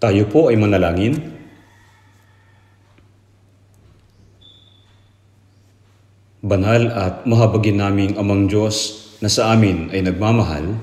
Tayo po ay manalangin. Banal at mahabagin naming Amang Diyos na sa amin ay nagmamahal,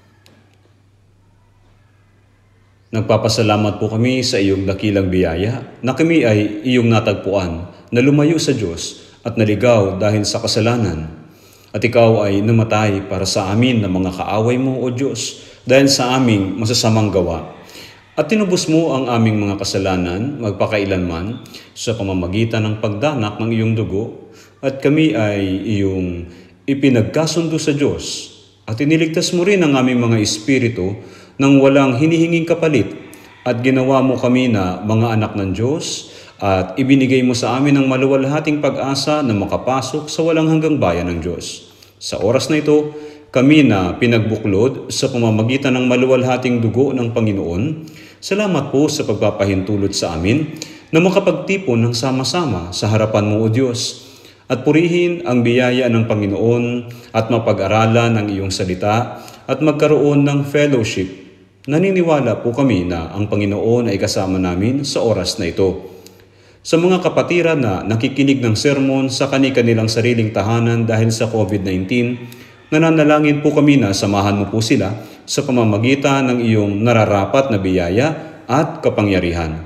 nagpapasalamat po kami sa iyong dakilang biyaya na kami ay iyong natagpuan na lumayo sa Diyos at naligaw dahil sa kasalanan. At ikaw ay namatay para sa amin na mga kaaway mo, O Diyos, dahil sa aming masasamang gawa. At tinubos mo ang aming mga kasalanan magpakailanman sa pamamagitan ng pagdanak ng iyong dugo, at kami ay iyong ipinagkasundo sa Diyos. At iniligtas mo rin ang aming mga espiritu nang walang hinihinging kapalit, at ginawa mo kami na mga anak ng Diyos, at ibinigay mo sa amin ang maluwalhating pag-asa na makapasok sa walang hanggang bayan ng Diyos. Sa oras na ito, kami na pinagbuklod sa pamamagitan ng maluwalhating dugo ng Panginoon, salamat po sa pagpapahintulot sa amin na makapagtipon ng sama-sama sa harapan mo, O Diyos, at purihin ang biyaya ng Panginoon at mapag-aralan ang iyong salita at magkaroon ng fellowship. Naniniwala po kami na ang Panginoon ay kasama namin sa oras na ito. Sa mga kapatiran na nakikinig ng sermon sa kanilang sariling tahanan dahil sa COVID-19, nananalangin po kami na samahan mo po sila sa pamamagitan ng iyong nararapat na biyaya at kapangyarihan.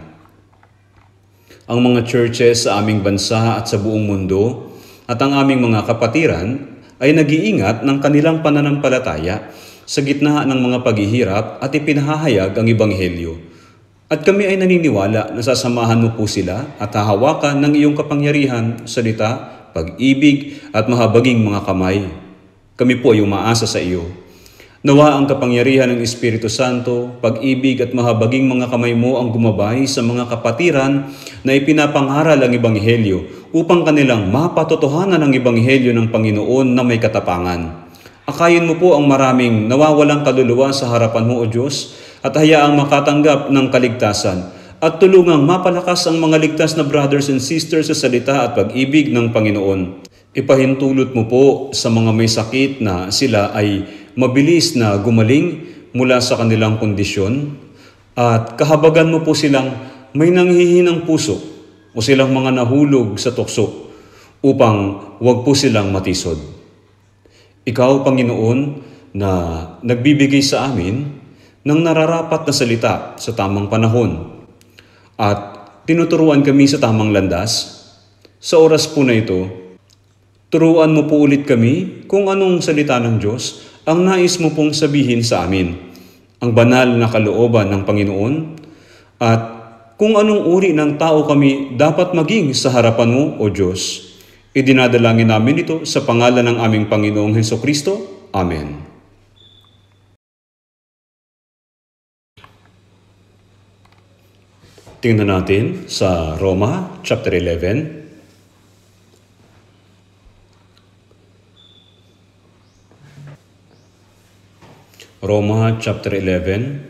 Ang mga churches sa aming bansa at sa buong mundo at ang aming mga kapatiran ay nag-iingat ng kanilang pananampalataya sa gitna ng mga paghihirap at ipinahahayag ang Ebanghelyo. At kami ay naniniwala na sasamahan mo po sila at hahawakan ng iyong kapangyarihan, salita, pag-ibig at mahabaging mga kamay. Kami po ay umaasa sa iyo. Nawa ang kapangyarihan ng Espiritu Santo, pag-ibig at mahabaging mga kamay mo ang gumabay sa mga kapatiran na ipinapangaral ang Ebanghelyo upang kanilang mapatotohanan ang Ebanghelyo ng Panginoon na may katapangan. Akayin mo po ang maraming nawawalang kaluluwa sa harapan mo, O Diyos, at hayaang makatanggap ng kaligtasan at tulungang mapalakas ang mga ligtas na brothers and sisters sa salita at pag-ibig ng Panginoon. Ipahintulot mo po sa mga may sakit na sila ay mabilis na gumaling mula sa kanilang kondisyon, at kahabagan mo po silang may nanghihinang puso o silang mga nahulog sa tukso upang wag po silang matisod. Ikaw, Panginoon, na nagbibigay sa amin ng nararapat na salita sa tamang panahon at tinuturuan kami sa tamang landas, sa oras po na ito, turuan mo po ulit kami kung anong salita ng Diyos ang nais mo pong sabihin sa amin, ang banal na kalooban ng Panginoon, at kung anong uri ng tao kami dapat maging sa harapan mo, O Diyos. Idinadalangin namin ito sa pangalan ng aming Panginoong Hesukristo. Amen. Tingnan natin sa Roma chapter 11. Roma chapter 11,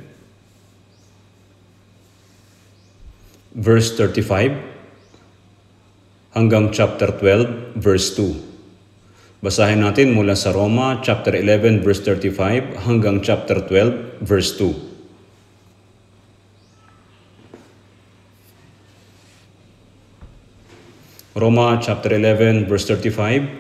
verse 35 hanggang chapter 12, verse 2. Basahin natin mula sa Roma chapter 11, verse 35 hanggang chapter 12, verse 2. Roma chapter 11, verse 35.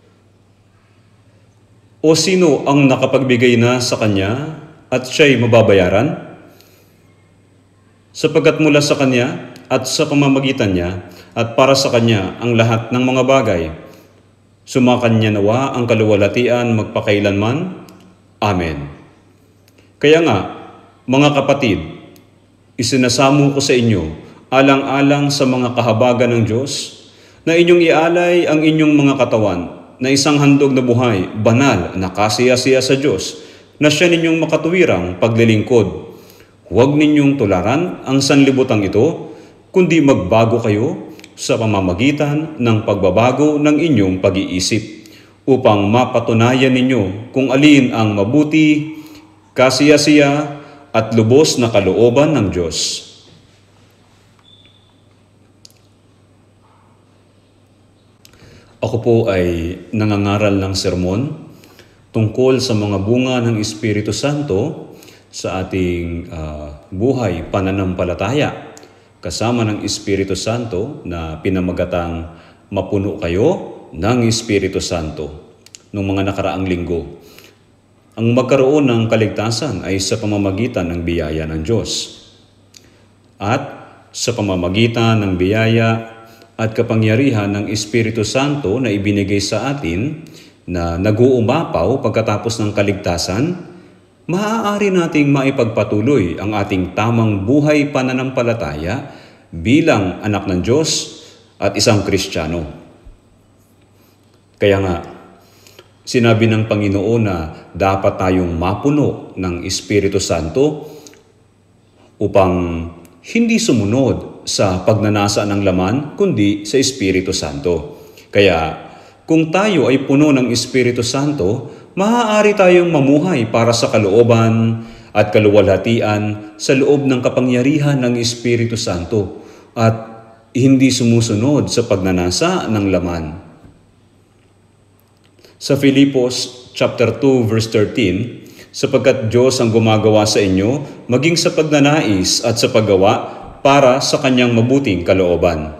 O sino ang nakapagbigay na sa kanya at siya'y mababayaran? Sapagkat mula sa kanya at sa pamamagitan niya at para sa kanya ang lahat ng mga bagay. Sumakan niya nawa ang kaluwalhatian magpakailanman. Amen. Kaya nga, mga kapatid, isinasamo ko sa inyo alang-alang sa mga kahabagan ng Diyos na inyong ialay ang inyong mga katawan na isang handog na buhay, banal, na kasiya-siya sa Diyos, na siya ninyong makatuwirang paglilingkod. Huwag ninyong tularan ang sanlibutan ito, kundi magbago kayo sa pamamagitan ng pagbabago ng inyong pag-iisip, upang mapatunayan ninyo kung alin ang mabuti, kasiya-siya, at lubos na kalooban ng Diyos. Ako po ay nangangaral ng sermon tungkol sa mga bunga ng Espiritu Santo sa ating buhay pananampalataya kasama ng Espiritu Santo na pinamagatang mapuno kayo ng Espiritu Santo noong mga nakaraang linggo. Ang magkaroon ng kaligtasan ay sa pamamagitan ng biyaya ng Diyos. At sa pamamagitan ng biyaya at kapangyarihan ng Espiritu Santo na ibinigay sa atin na nag-uumapaw pagkatapos ng kaligtasan, maaari nating maipagpatuloy ang ating tamang buhay pananampalataya bilang anak ng Diyos at isang Kristiyano. Kaya nga, sinabi ng Panginoon na dapat tayong mapuno ng Espiritu Santo upang hindi sumunod sa pagnanasa ng laman, kundi sa Espiritu Santo. Kaya, kung tayo ay puno ng Espiritu Santo, maaari tayong mamuhay para sa kalooban at kaluwalhatian sa loob ng kapangyarihan ng Espiritu Santo at hindi sumusunod sa pagnanasa ng laman. Sa Filipos chapter 2 verse 13, sapagkat Diyos ang gumagawa sa inyo, maging sa pagnanais at sa paggawa para sa kanyang mabuting kalooban.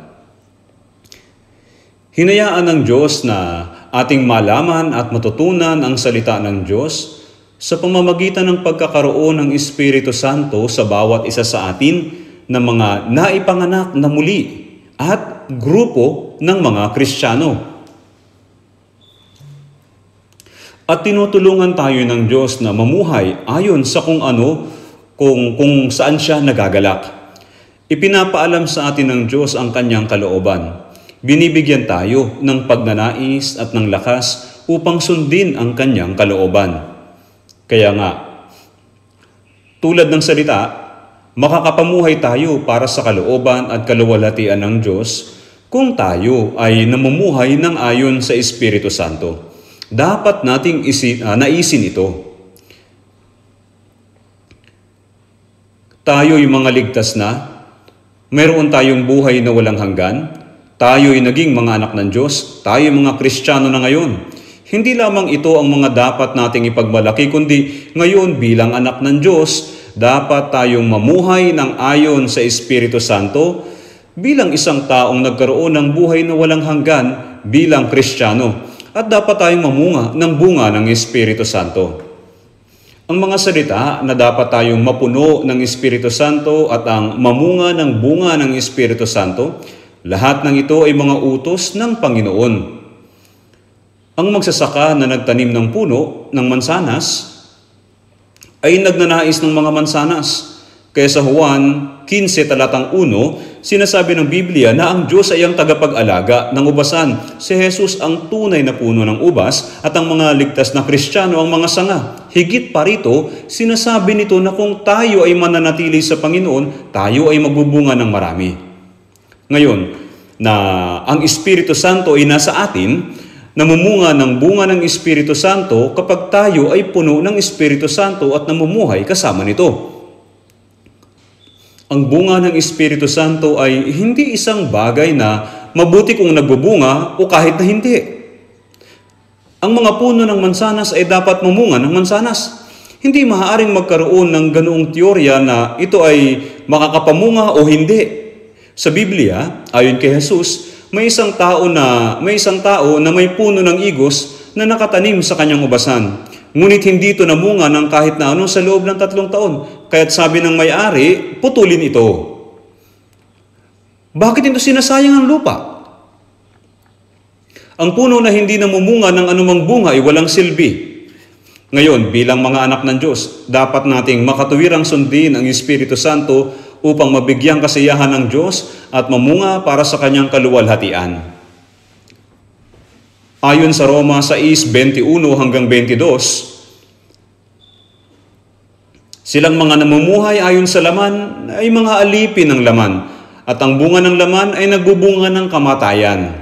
Hinayaan ng Diyos na ating malaman at matutunan ang salita ng Diyos sa pamamagitan ng pagkakaroon ng Espiritu Santo sa bawat isa sa atin na mga naipanganak na muli at grupo ng mga Kristiyano. At tinutulungan tayo ng Diyos na mamuhay ayon sa kung saan siya nagagalak. Ipinapaalam sa atin ng Diyos ang kanyang kalooban. Binibigyan tayo ng pagnanais at ng lakas upang sundin ang kanyang kalooban. Kaya nga, tulad ng salita, makakapamuhay tayo para sa kalooban at kaluwalhatian ng Diyos kung tayo ay namumuhay ng ayon sa Espiritu Santo. Dapat nating naisin ito. Tayo'y mga ligtas na, mayroon tayong buhay na walang hanggan, tayo'y naging mga anak ng Diyos, tayo'y mga Kristiyano na ngayon. Hindi lamang ito ang mga dapat nating ipagmalaki, kundi ngayon bilang anak ng Diyos, dapat tayong mamuhay ng ayon sa Espiritu Santo bilang isang taong nagkaroon ng buhay na walang hanggan bilang Kristiyano. At dapat tayong mamunga ng bunga ng Espiritu Santo. Ang mga salita na dapat tayong mapuno ng Espiritu Santo at ang mamunga ng bunga ng Espiritu Santo, lahat ng ito ay mga utos ng Panginoon. Ang magsasaka na nagtanim ng puno ng mansanas ay nagnanais ng mga mansanas. Kaya sa Juan 15 talatang 1, sinasabi ng Biblia na ang Diyos ay ang tagapag-alaga ng ubasan. Si Jesus ang tunay na puno ng ubas at ang mga ligtas na Kristiyano ang mga sanga. Higit pa rito, sinasabi nito na kung tayo ay mananatili sa Panginoon, tayo ay magbubunga ng marami. Ngayon, na ang Espiritu Santo ay nasa atin, namumunga ng bunga ng Espiritu Santo kapag tayo ay puno ng Espiritu Santo at namumuhay kasama nito. Ang bunga ng Espiritu Santo ay hindi isang bagay na mabuti kung nagbubunga o kahit na hindi. Ang mga puno ng mansanas ay dapat mamunga ng mansanas. Hindi maaaring magkaroon ng ganoong teorya na ito ay makakapamunga o hindi. Sa Biblia, ayon kay Jesus, may isang tao na may puno ng igos na nakatanim sa kanyang ubasan. Ngunit hindi ito namunga ng kahit na ano sa loob ng 3 taon. Kaya't sabi ng may-ari, putulin ito. Bakit ito sinasayang ang lupa? Ang puno na hindi namumunga ng anumang bunga ay walang silbi. Ngayon, bilang mga anak ng Diyos, dapat nating makatuwirang sundin ang Espiritu Santo upang mabigyang kasiyahan ng Diyos at mamunga para sa kanyang kaluwalhatian. Ayon sa Roma 6:21 hanggang 22, silang mga namumuhay ayon sa laman ay mga alipin ng laman, at ang bunga ng laman ay nagbubunga ng kamatayan.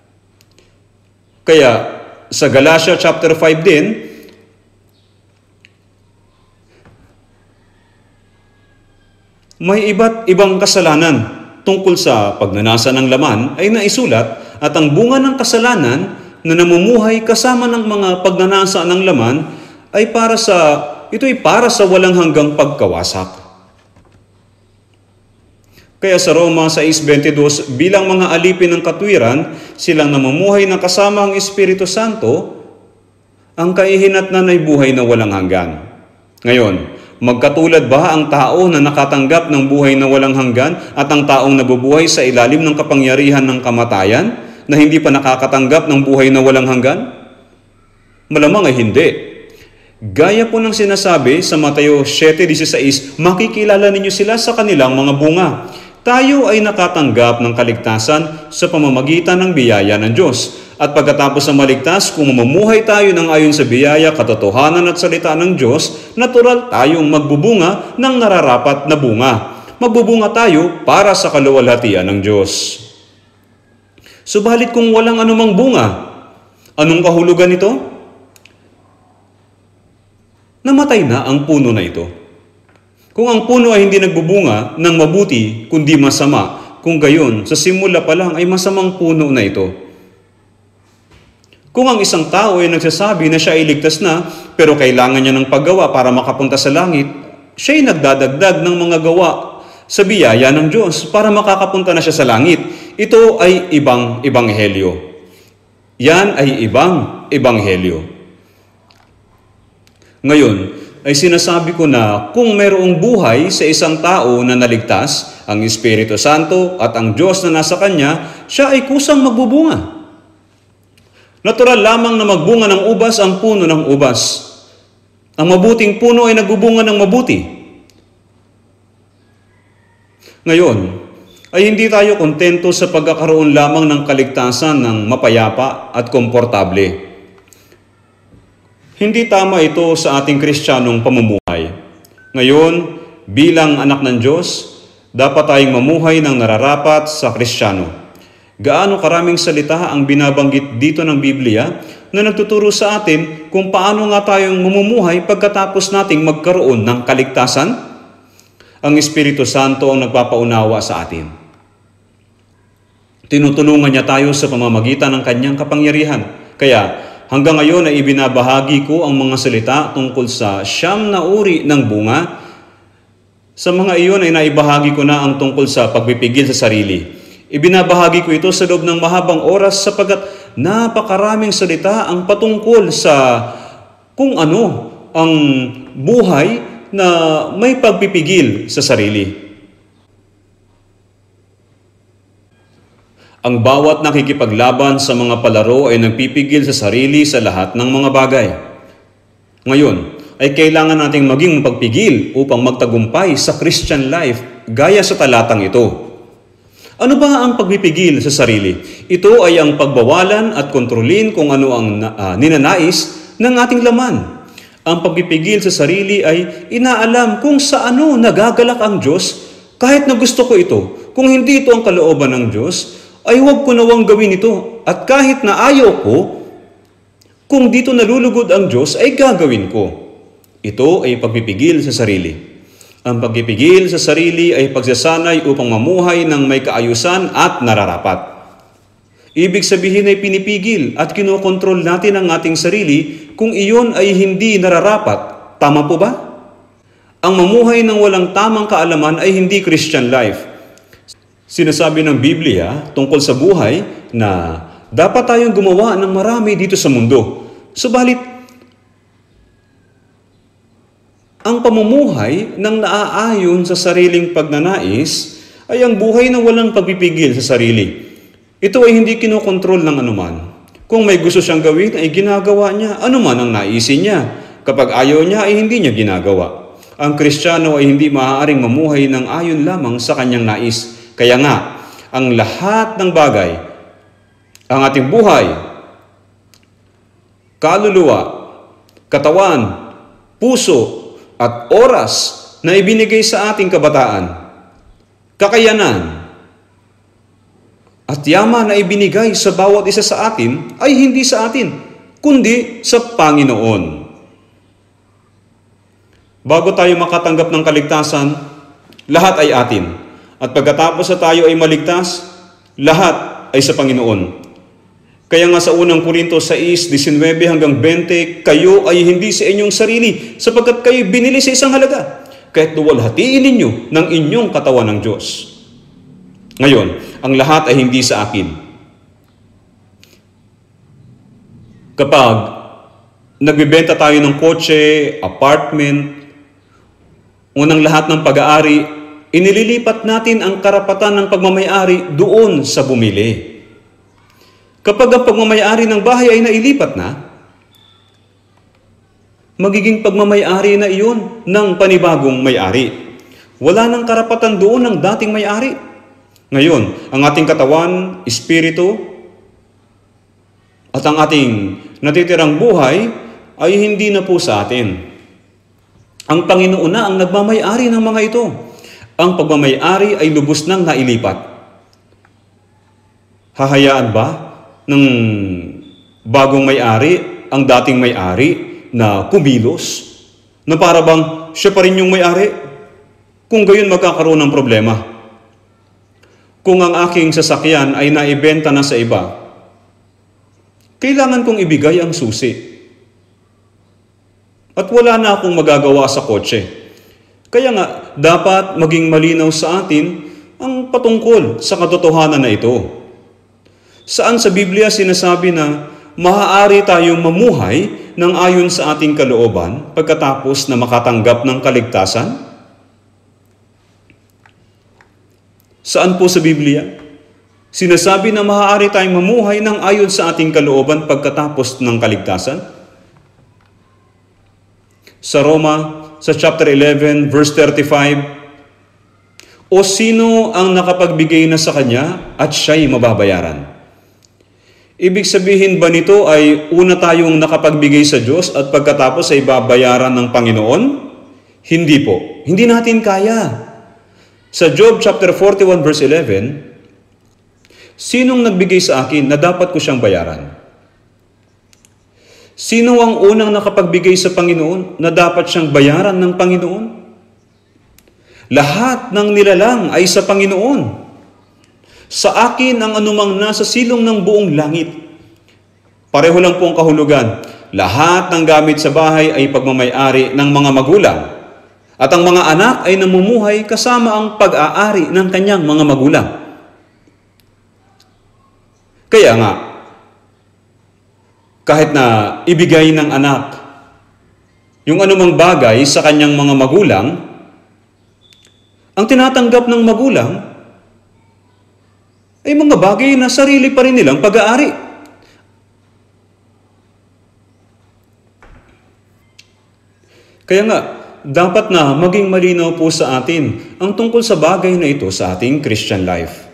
Kaya sa Galatia chapter 5 din, may iba't ibang kasalanan tungkol sa pagnanasa ng laman ay naisulat, at ang bunga ng kasalanan na namumuhay kasama ng mga pagnanasa ng laman ay para sa ito ay para sa walang hanggang pagkawasak. Kaya sa Roma 6:22, bilang mga alipin ng katwiran, silang namumuhay na kasama ang Espiritu Santo, ang kaihinatnan ay buhay na walang hanggan. Ngayon, magkatulad ba ang tao na nakatanggap ng buhay na walang hanggan at ang taong nabubuhay sa ilalim ng kapangyarihan ng kamatayan na hindi pa nakakatanggap ng buhay na walang hanggan? Malamang ay hindi. Gaya po ng sinasabi sa Mateo 7:16, makikilala ninyo sila sa kanilang mga bunga. Tayo ay nakatanggap ng kaligtasan sa pamamagitan ng biyaya ng Diyos. At pagkatapos ng maligtas, kung mamumuhay tayo ng ayon sa biyaya, katotohanan at salita ng Diyos, natural tayong magbubunga ng nararapat na bunga. Magbubunga tayo para sa kaluwalhatian ng Diyos. Subalit kung walang anumang bunga, anong kahulugan nito? Namatay na ang puno na ito. Kung ang puno ay hindi nagbubunga ng mabuti, kundi masama, kung gayon, sa simula pa lang ay masamang puno na ito. Kung ang isang tao ay nagsasabi na siya ay ligtas na, pero kailangan niya ng paggawa para makapunta sa langit, siya ay nagdadagdag ng mga gawa sa biyaya ng Diyos para makakapunta na siya sa langit. Ito ay ibang ebanghelyo. Yan ay ibang ebanghelyo. Ngayon, ay sinasabi ko na kung mayroong buhay sa isang tao na naligtas, ang Espiritu Santo at ang Diyos na nasa kanya, siya ay kusang magbubunga. Natural lamang na magbunga ng ubas ang puno ng ubas. Ang mabuting puno ay nagbubunga ng mabuti. Ngayon, ay hindi tayo kontento sa pagkakaroon lamang ng kaligtasan ng mapayapa at komportable. Hindi tama ito sa ating Kristiyanong pamumuhay. Ngayon, bilang anak ng Diyos, dapat tayong mamuhay ng nararapat sa Kristiyano. Gaano karaming salita ang binabanggit dito ng Biblia na nagtuturo sa atin kung paano nga tayong mamumuhay pagkatapos nating magkaroon ng kaligtasan? Ang Espiritu Santo ang nagpapaunawa sa atin. Tinutulungan niya tayo sa pamamagitan ng kanyang kapangyarihan. Kaya, hanggang ngayon ay ibinabahagi ko ang mga salita tungkol sa 9 na uri ng bunga. Sa mga iyon ay naibahagi ko na ang tungkol sa pagpipigil sa sarili. Ibinabahagi ko ito sa loob ng mahabang oras sapagkat napakaraming salita ang patungkol sa kung ano ang buhay na may pagpipigil sa sarili. Ang bawat nakikipaglaban sa mga palaro ay nagpipigil sa sarili sa lahat ng mga bagay. Ngayon, ay kailangan nating maging pagpigil upang magtagumpay sa Christian life gaya sa talatang ito. Ano ba ang pagpipigil sa sarili? Ito ay ang pagbawalan at kontrolin kung ano ang ninanais ng ating laman. Ang pagpipigil sa sarili ay inaalam kung sa ano nagagalak ang Diyos kahit na gusto ko ito. Kung hindi ito ang kalooban ng Diyos, ay huwag ko nawang gawin ito. At kahit na ayaw ko, kung dito nalulugod ang Diyos, ay gagawin ko. Ito ay pagpipigil sa sarili. Ang pagpipigil sa sarili ay pagsasanay upang mamuhay ng may kaayusan at nararapat. Ibig sabihin ay pinipigil at kinokontrol natin ang ating sarili kung iyon ay hindi nararapat. Tama po ba? Ang mamuhay ng walang tamang kaalaman ay hindi Christian life. Sinasabi ng Biblia tungkol sa buhay na dapat tayong gumawa ng marami dito sa mundo. Subalit, ang pamumuhay ng naaayon sa sariling pagnanais ay ang buhay na walang pagpipigil sa sarili. Ito ay hindi kinokontrol ng anuman. Kung may gusto siyang gawin, ay ginagawa niya anuman ang naisin niya. Kapag ayaw niya, ay hindi niya ginagawa. Ang Kristiyano ay hindi maaaring mamuhay ng ayon lamang sa kanyang nais. Kaya nga, ang lahat ng bagay, ang ating buhay, kaluluwa, katawan, puso, at oras na ibinigay sa ating kabataan, kakayanan, at yaman na ibinigay sa bawat isa sa atin ay hindi sa atin, kundi sa Panginoon. Bago tayo makatanggap ng kaligtasan, lahat ay atin. At pagkatapos na tayo ay maligtas, lahat ay sa Panginoon. Kaya nga sa unang Korinto 6:19 hanggang 20, kayo ay hindi sa inyong sarili, sapagkat kayo binili sa isang halaga. Kaya't luwalhatiin ninyo ng inyong katawan ng Diyos. Ngayon, ang lahat ay hindi sa akin. Kapag nagbebenta tayo ng kotse, apartment, unang lahat ng pag-aari, inililipat natin ang karapatan ng pagmamayari doon sa bumili. Kapag ang pagmamayari ng bahay ay nailipat na, magiging pagmamayari na iyon ng panibagong may-ari. Wala nang karapatan doon ng dating may-ari. Ngayon, ang ating katawan, espiritu, at ang ating natitirang buhay ay hindi na po sa atin. Ang Panginoon na ang nagmamay-ari ng mga ito. Ang pagmamay-ari ay lubos nang nailipat. Hahayaan ba ng bagong may-ari ang dating may-ari na kumilos? Na para bang siya pa rin yung may-ari? Kung gayon magkakaroon ng problema. Kung ang aking sasakyan ay naibenta na sa iba, kailangan kong ibigay ang susi. At wala na akong magagawa sa kotse. Kaya nga, dapat maging malinaw sa atin ang patungkol sa katotohanan na ito. Saan sa Biblia sinasabi na maaari tayong mamuhay ng ayon sa ating kalooban pagkatapos na makatanggap ng kaligtasan? Saan po sa Biblia sinasabi na maaari tayong mamuhay ng ayon sa ating kalooban pagkatapos ng kaligtasan? Sa Roma, sa chapter 11, verse 35, o sino ang nakapagbigay na sa kanya at siya'y mababayaran? Ibig sabihin ba nito ay una tayong nakapagbigay sa Diyos at pagkatapos ay babayaran ng Panginoon? Hindi po. Hindi natin kaya. Sa Job chapter 41, verse 11, sinong nagbigay sa akin na dapat ko siyang bayaran? Sino ang unang nakapagbigay sa Panginoon na dapat siyang bayaran ng Panginoon? Lahat ng nilalang ay sa Panginoon. Sa akin ang anumang nasa silong ng buong langit. Pareho lang po ang kahulugan. Lahat ng gamit sa bahay ay pagmamay-ari ng mga magulang. At ang mga anak ay namumuhay kasama ang pag-aari ng kanyang mga magulang. Kaya nga, kahit na ibigay ng anak yung anumang bagay sa kanyang mga magulang, ang tinatanggap ng magulang ay mga bagay na sarili pa rin nilang pag-aari. Kaya nga, dapat na maging malinaw po sa atin ang tungkol sa bagay na ito sa ating Christian life.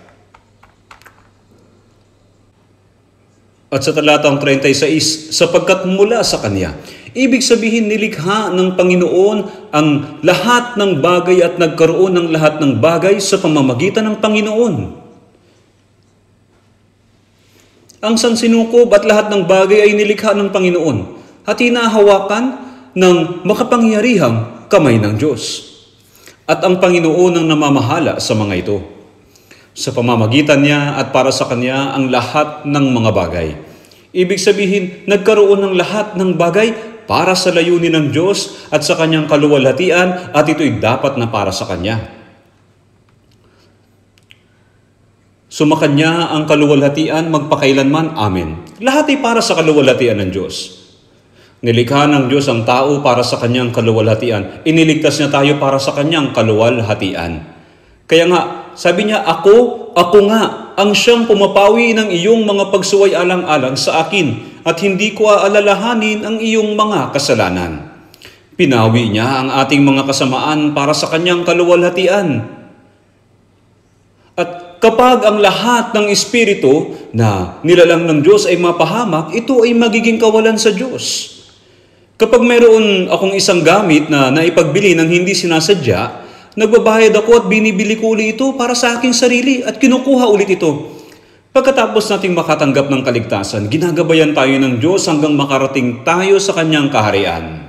At sa talatang 36, sapagkat mula sa Kanya, ibig sabihin nilikha ng Panginoon ang lahat ng bagay at nagkaroon ng lahat ng bagay sa pamamagitan ng Panginoon. Ang sansinukob at lahat ng bagay ay nilikha ng Panginoon at hinahawakan ng makapangyarihang kamay ng Diyos. At ang Panginoon ang namamahala sa mga ito. Sa pamamagitan niya at para sa Kanya ang lahat ng mga bagay. Ibig sabihin, nagkaroon ng lahat ng bagay para sa layunin ng Diyos at sa Kanyang kaluwalhatian at ito'y dapat na para sa Kanya. Sumakanya ang kaluwalhatian magpakailanman. Amen. Lahat ay para sa kaluwalhatian ng Diyos. Nilikha ng Diyos ang tao para sa Kanyang kaluwalhatian. Iniligtas niya tayo para sa Kanyang kaluwalhatian. Kaya nga, sabi niya, ako nga, ang siyang pumapawi ng iyong mga pagsuway alang-alang sa akin at hindi ko aalalahanin ang iyong mga kasalanan. Pinawi niya ang ating mga kasamaan para sa Kanyang kaluwalhatian. At kapag ang lahat ng espiritu na nilalang ng Diyos ay mapahamak, ito ay magiging kawalan sa Diyos. Kapag mayroon akong isang gamit na naipagbili ng hindi sinasadya, nagbabayad ako at binibili ko ulit ito para sa aking sarili at kinukuha ulit ito. Pagkatapos nating makatanggap ng kaligtasan, ginagabayan tayo ng Diyos hanggang makarating tayo sa Kanyang kaharian.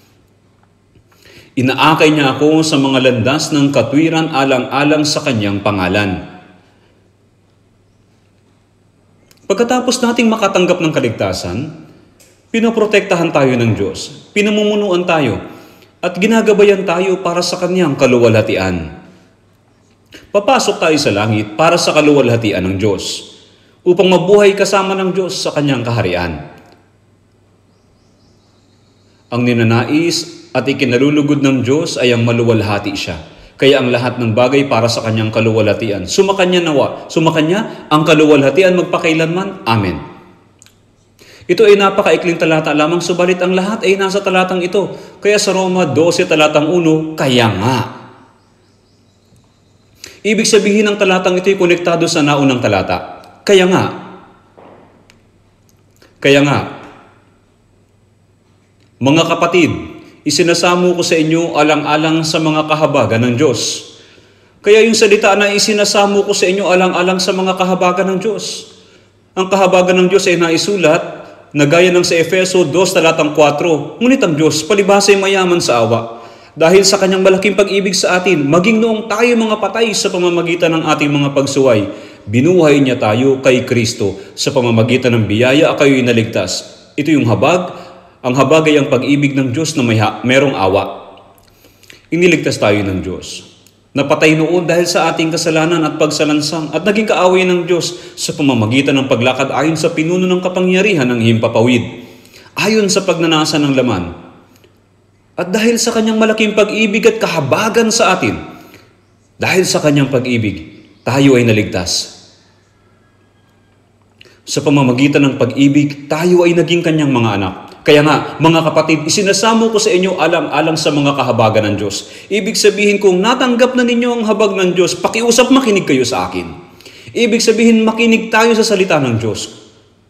Inaakay niya ako sa mga landas ng katwiran alang-alang sa Kanyang pangalan. Pagkatapos nating makatanggap ng kaligtasan, pinoprotektahan tayo ng Diyos, pinamumunuan tayo, at ginagabayan tayo para sa Kanyang kaluwalhatian. Papasok tayo sa langit para sa kaluwalhatian ng Diyos, upang mabuhay kasama ng Diyos sa Kanyang kaharian. Ang ninanais at ikinalulugod ng Diyos ay ang maluwalhati siya. Kaya ang lahat ng bagay para sa Kanyang kaluwalhatian. Sumakanya nawa, sumakanya ang kaluwalhatian magpakailanman. Amen. Ito ay napakaikling talata lamang, subalit ang lahat ay nasa talatang ito. Kaya sa Roma 12 talatang 1, kaya nga. Ibig sabihin ng talatang ito ay konektado sa naunang talata. Kaya nga. Kaya nga. Mga kapatid, isinasamo ko sa inyo alang-alang sa mga kahabagan ng Diyos. Kaya yung salita na isinasamo ko sa inyo alang-alang sa mga kahabagan ng Diyos. Ang kahabagan ng Diyos ay naisulat na gaya ng sa Efeso 2 talatang 4. Ngunit ang Diyos palibhasa ay mayaman sa awa. Dahil sa Kanyang malaking pag-ibig sa atin, maging noong tayo mga patay sa pamamagitan ng ating mga pagsuway, binuhay niya tayo kay Kristo sa pamamagitan ng biyaya kayo'y naligtas. Ito yung habag. Ang habag ay ang pag-ibig ng Diyos na merong awa. Iniligtas tayo ng Diyos. Napatay noon dahil sa ating kasalanan at pagsalansang at naging kaaway ng Diyos sa pamamagitan ng paglakad ayon sa pinuno ng kapangyarihan ng himpapawid, ayon sa pagnanasa ng laman. At dahil sa Kanyang malaking pag-ibig at kahabagan sa atin, dahil sa Kanyang pag-ibig, tayo ay naligtas. Sa pamamagitan ng pag-ibig, tayo ay naging Kanyang mga anak. Kaya nga, mga kapatid, isinasamo ko sa inyo alang-alang sa mga kahabagan ng Diyos. Ibig sabihin, kung natanggap na ninyo ang habag ng Diyos, pakiusap makinig kayo sa akin. Ibig sabihin, makinig tayo sa salita ng Diyos.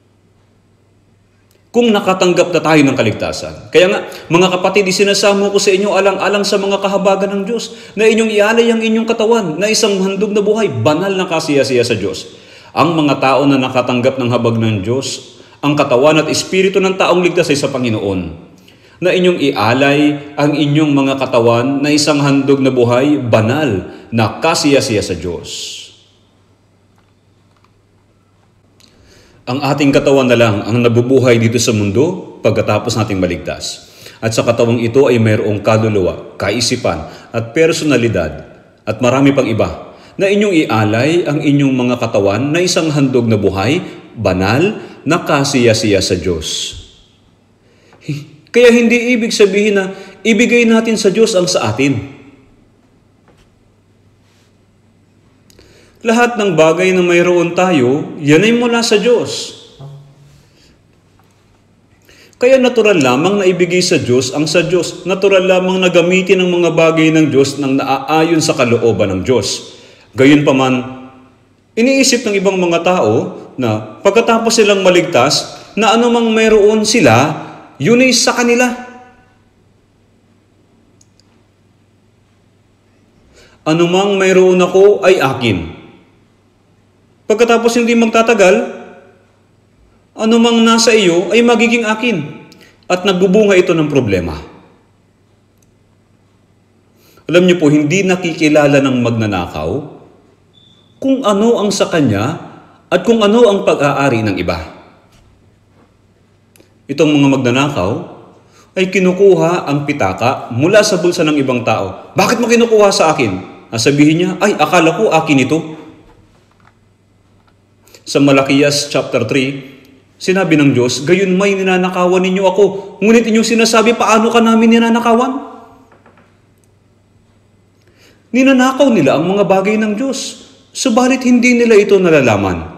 Kung nakatanggap na tayo ng kaligtasan. Kaya nga, mga kapatid, isinasamo ko sa inyo alang-alang sa mga kahabagan ng Diyos, na inyong ialay ang inyong katawan, na isang handog na buhay, banal na kasiyasiya sa Diyos. Ang mga tao na nakatanggap ng habag ng Diyos, ang katawan at espiritu ng taong ligtas ay sa Panginoon, na inyong ialay ang inyong mga katawan na isang handog na buhay, banal na kasiyasiya sa Diyos. Ang ating katawan na lang ang nabubuhay dito sa mundo pagkatapos nating maligtas. At sa katawang ito ay mayroong kaluluwa, kaisipan at personalidad at marami pang iba, na inyong ialay ang inyong mga katawan na isang handog na buhay, banal na kasiyasiya sa Diyos. Kaya hindi ibig sabihin na ibigay natin sa Diyos ang sa atin. Lahat ng bagay na mayroon tayo, yan ay mula sa Diyos. Kaya natural lamang na ibigay sa Diyos ang sa Diyos. Natural lamang na gamitin ang mga bagay ng Diyos nang naaayon sa kalooban ng Diyos. Gayunpaman, iniisip ng ibang mga tao na pagkatapos silang maligtas, na anumang mayroon sila, yun ay sa kanila. Anumang mayroon ako ay akin. Pagkatapos hindi magtatagal, anumang nasa iyo ay magiging akin. At nagbubunga ito ng problema. Alam niyo po, hindi nakikilala ng magnanakaw kung ano ang sa kanya at kung ano ang pag-aari ng iba. Itong mga magnanakaw ay kinukuha ang pitaka mula sa bulsa ng ibang tao. Bakit mo kinukuha sa akin? Sabihin niya, ay akala ko akin ito. Sa Malakias chapter 3, sinabi ng Diyos, gayon may ninanakawan ninyo ako. Ngunit inyong sinasabi, paano ka namin ninanakawan? Ninanakaw nila ang mga bagay ng Diyos. Subalit hindi nila ito nalalaman.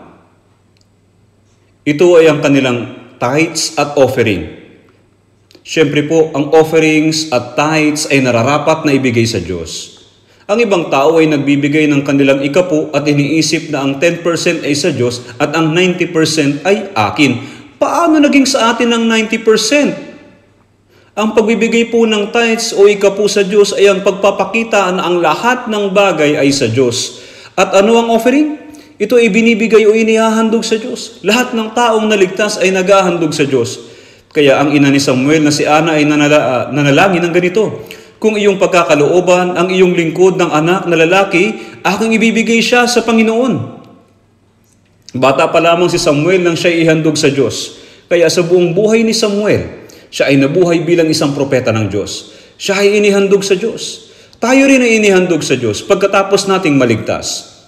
Ito ay ang kanilang tithes at offering. Siyempre po, ang offerings at tithes ay nararapat na ibigay sa Diyos. Ang ibang tao ay nagbibigay ng kanilang ikapu at iniisip na ang 10% ay sa Diyos at ang 90% ay akin. Paano naging sa atin ang 90%? Ang pagbibigay po ng tithes o ikapu sa Diyos ay ang pagpapakita na ang lahat ng bagay ay sa Diyos. At ano ang offering? Ito ay binibigay o inihahandog sa Diyos. Lahat ng taong naligtas ay naghahandog sa Diyos. Kaya ang ina ni Samuel na si Ana ay nanalangin ng ganito, kung iyong pagkakalooban, ang iyong lingkod ng anak na lalaki, aking ibibigay siya sa Panginoon. Bata pa lamang si Samuel nang siya ihandog sa Diyos. Kaya sa buong buhay ni Samuel, siya ay nabuhay bilang isang propeta ng Diyos. Siya ay inihandog sa Diyos. Tayo rin ay inihandog sa Diyos pagkatapos nating maligtas.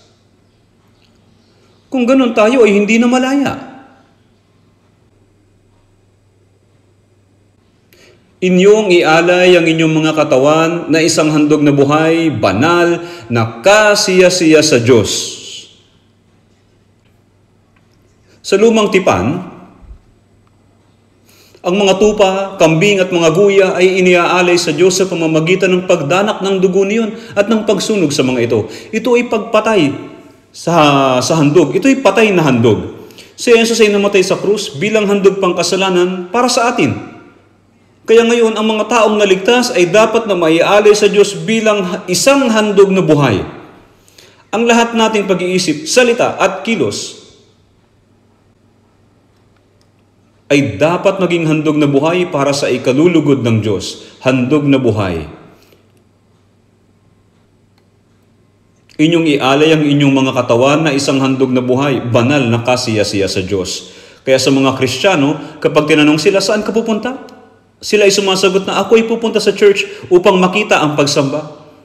Kung ganun tayo ay hindi na malaya. Inyong ialay ang inyong mga katawan na isang handog na buhay, banal, na kasiya-siya sa Diyos. Sa lumang tipan, ang mga tupa, kambing at mga guya ay iniaalay sa Diyos sa pamamagitan ng pagdanak ng dugo niyon at ng pagsunog sa mga ito. Ito ay pagpatay sa handog. Ito ay patay na handog. Si Jesus ay namatay sa krus bilang handog pang kasalanan para sa atin. Kaya ngayon, ang mga taong naligtas ay dapat na maialay sa Diyos bilang isang handog na buhay. Ang lahat nating pag-iisip, salita at kilos ay dapat maging handog na buhay para sa ikalulugod ng Diyos. Handog na buhay. Inyong ialay ang inyong mga katawan na isang handog na buhay, banal na kasiya-siya sa Diyos. Kaya sa mga Kristiyano, kapag tinanong sila, saan ka pupunta? Sila ay sumasagot na, ako ay pupunta sa church upang makita ang pagsamba.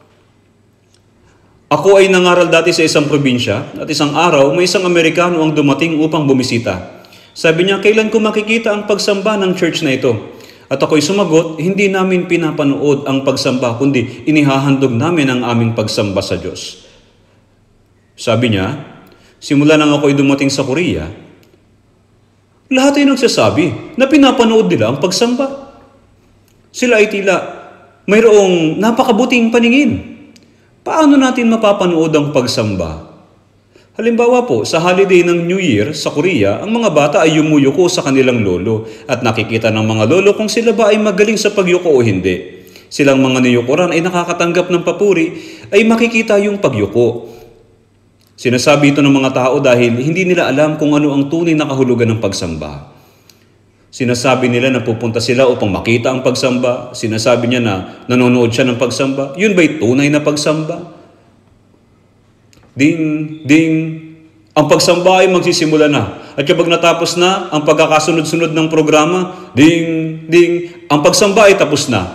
Ako ay nangaral dati sa isang probinsya at isang araw may isang Amerikano ang dumating upang bumisita. Sabi niya, kailan ko makikita ang pagsamba ng church na ito? At ako'y sumagot, hindi namin pinapanood ang pagsamba, kundi inihahandog namin ang aming pagsamba sa Diyos. Sabi niya, simula nang ako'y dumating sa Korea, lahat ay nagsasabi na pinapanood nila ang pagsamba. Sila ay tila mayroong napakabuting paningin. Paano natin mapapanood ang pagsamba? Halimbawa po, sa holiday ng New Year sa Korea, ang mga bata ay yumuyuko sa kanilang lolo at nakikita ng mga lolo kung sila ba ay magaling sa pagyuko o hindi. Silang mga niyukuran ay nakakatanggap ng papuri ay makikita yung pagyuko. Sinasabi ito ng mga tao dahil hindi nila alam kung ano ang tunay na kahulugan ng pagsamba. Sinasabi nila na pupunta sila upang makita ang pagsamba. Sinasabi niya na nanonood siya ng pagsamba. Yun ba'y tunay na pagsamba? Ding, ding, ang pagsamba ay magsisimula na. At kapag natapos na ang pagkakasunod-sunod ng programa, ding, ding, ang pagsamba ay tapos na.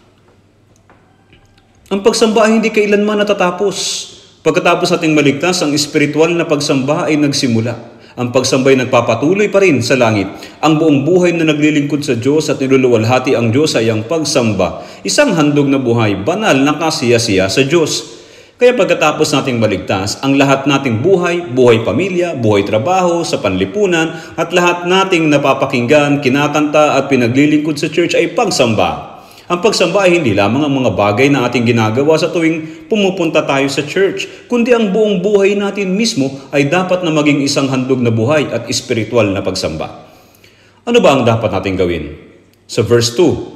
Ang pagsamba ay hindi kailanman natatapos. Pagkatapos ating maligtas, ang espiritual na pagsamba ay nagsimula. Ang pagsamba ay nagpapatuloy pa rin sa langit. Ang buong buhay na naglilingkod sa Diyos at niluluwalhati ang Diyos ay ang pagsamba. Isang handog na buhay, banal na kasiya-siya sa Diyos. Kaya pagkatapos nating maligtas, ang lahat nating buhay, buhay pamilya, buhay trabaho, sa panlipunan, at lahat nating napapakinggan, kinakanta at pinaglilingkod sa church ay pagsamba. Ang pagsamba ay hindi lamang ang mga bagay na ating ginagawa sa tuwing pumupunta tayo sa church, kundi ang buong buhay natin mismo ay dapat na maging isang handog na buhay at espiritual na pagsamba. Ano ba ang dapat natin gawin? Sa verse 2,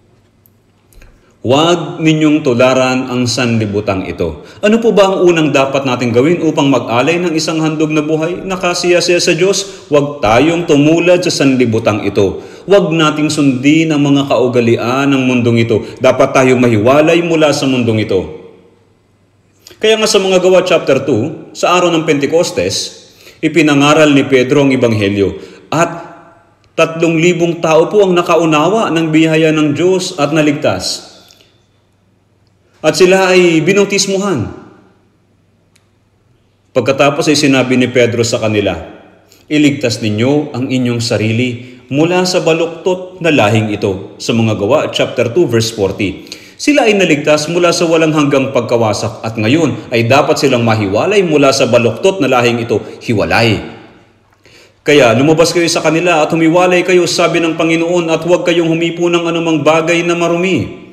huwag ninyong tularan ang sanlibutang ito. Ano po ba ang unang dapat natin gawin upang mag-alay ng isang handog na buhay na kasiya-siya sa Diyos? Huwag tayong tumulad sa sanlibutang ito. Huwag nating sundin ang mga kaugalian ng mundong ito. Dapat tayong mahiwalay mula sa mundong ito. Kaya nga sa mga Gawa chapter 2, sa araw ng Pentecostes, ipinangaral ni Pedro ang Ebanghelyo. At 3,000 tao po ang nakaunawa ng biyaya ng Diyos at naligtas. At sila ay binautismuhan. Pagkatapos ay sinabi ni Pedro sa kanila, iligtas ninyo ang inyong sarili mula sa baluktot na lahing ito. Sa mga Gawa, chapter 2, verse 40. Sila ay naligtas mula sa walang hanggang pagkawasak at ngayon ay dapat silang mahiwalay mula sa baluktot na lahing ito, hiwalay. Kaya lumabas kayo sa kanila at humiwalay kayo, sabi ng Panginoon, at huwag kayong humipo ng anumang bagay na marumi.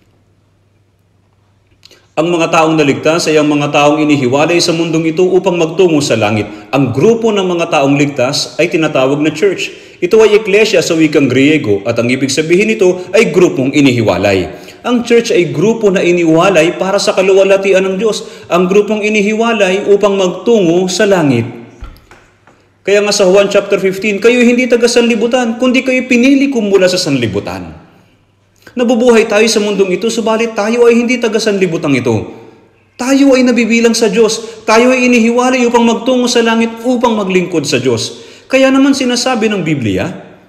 Ang mga taong naligtas ay ang mga taong inihiwalay sa mundong ito upang magtungo sa langit. Ang grupo ng mga taong ligtas ay tinatawag na church. Ito ay eklesia sa wikang Griego at ang ibig sabihin nito ay grupong inihiwalay. Ang church ay grupo na inihiwalay para sa kaluwalhatian ng Diyos. Ang grupong inihiwalay upang magtungo sa langit. Kaya nga sa Juan chapter 15, kayo hindi taga sanlibutan, kundi kayo pinili mula sa sanlibutan. Nabubuhay tayo sa mundong ito, subalit tayo ay hindi taga sanlibutan ito. Tayo ay nabibilang sa Diyos. Tayo ay inihiwalay upang magtungo sa langit upang maglingkod sa Diyos. Kaya naman sinasabi ng Biblia,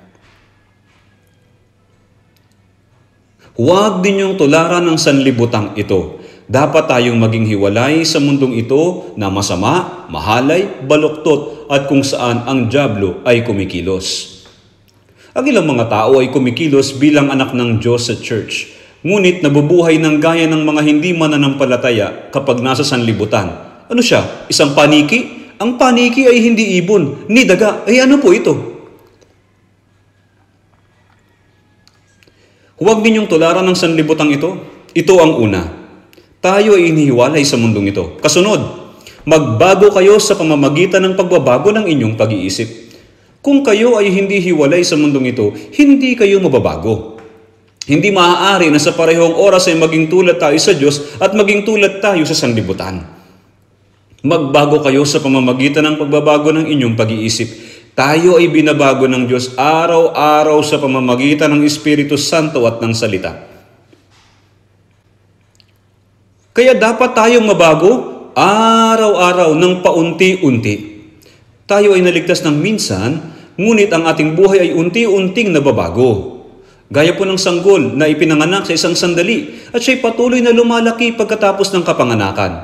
huwag ninyong tularan ng sanlibutang ito. Dapat tayong maging hiwalay sa mundong ito na masama, mahalay, baluktot at kung saan ang dyablo ay kumikilos. Ang ilang mga tao ay kumikilos bilang anak ng Diyos sa church, ngunit nabubuhay ng gaya ng mga hindi mananampalataya kapag nasa sanlibutan. Ano siya? Isang paniki? Ang paniki ay hindi ibon, ni daga. Ay ano po ito? Huwag ninyong tularan ng sanlibutang ito. Ito ang una. Tayo ay inihiwalay sa mundong ito. Kasunod, magbago kayo sa pamamagitan ng pagbabago ng inyong pag-iisip. Kung kayo ay hindi hiwalay sa mundong ito, hindi kayo mababago. Hindi maaari na sa parehong oras ay maging tulad tayo sa Diyos at maging tulad tayo sa sanlibutan. Magbago kayo sa pamamagitan ng pagbabago ng inyong pag-iisip. Tayo ay binabago ng Diyos araw-araw sa pamamagitan ng Espiritu Santo at ng salita. Kaya dapat tayong mabago araw-araw ng paunti-unti. Tayo ay naligtas ng minsan, ngunit ang ating buhay ay unti-unting nababago. Gaya po ng sanggol na ipinanganak sa isang sandali at siya'y patuloy na lumalaki pagkatapos ng kapanganakan.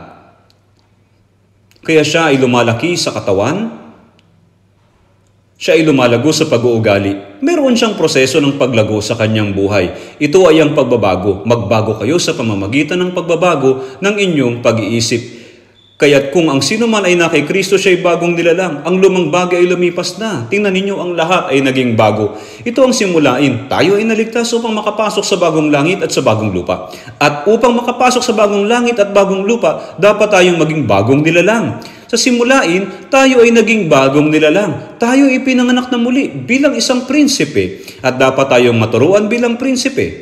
Kaya siya ay lumalaki sa katawan, siya ay lumalago sa pag-uugali. Meron siyang proseso ng paglago sa kanyang buhay. Ito ay ang pagbabago. Magbago kayo sa pamamagitan ng pagbabago ng inyong pag-iisip. Kaya't kung ang sino man ay na kay Kristo, siya ay bagong nilalang. Ang lumang bagay ay lumipas na. Tingnan ninyo, ang lahat ay naging bago. Ito ang simulain. Tayo ay naligtas upang makapasok sa bagong langit at sa bagong lupa. At upang makapasok sa bagong langit at bagong lupa, dapat tayong maging bagong nilalang. Sa simulain, tayo ay naging bagong nilalang. Tayo ay pinanganak na muli bilang isang prinsipe at dapat tayong maturuan bilang prinsipe.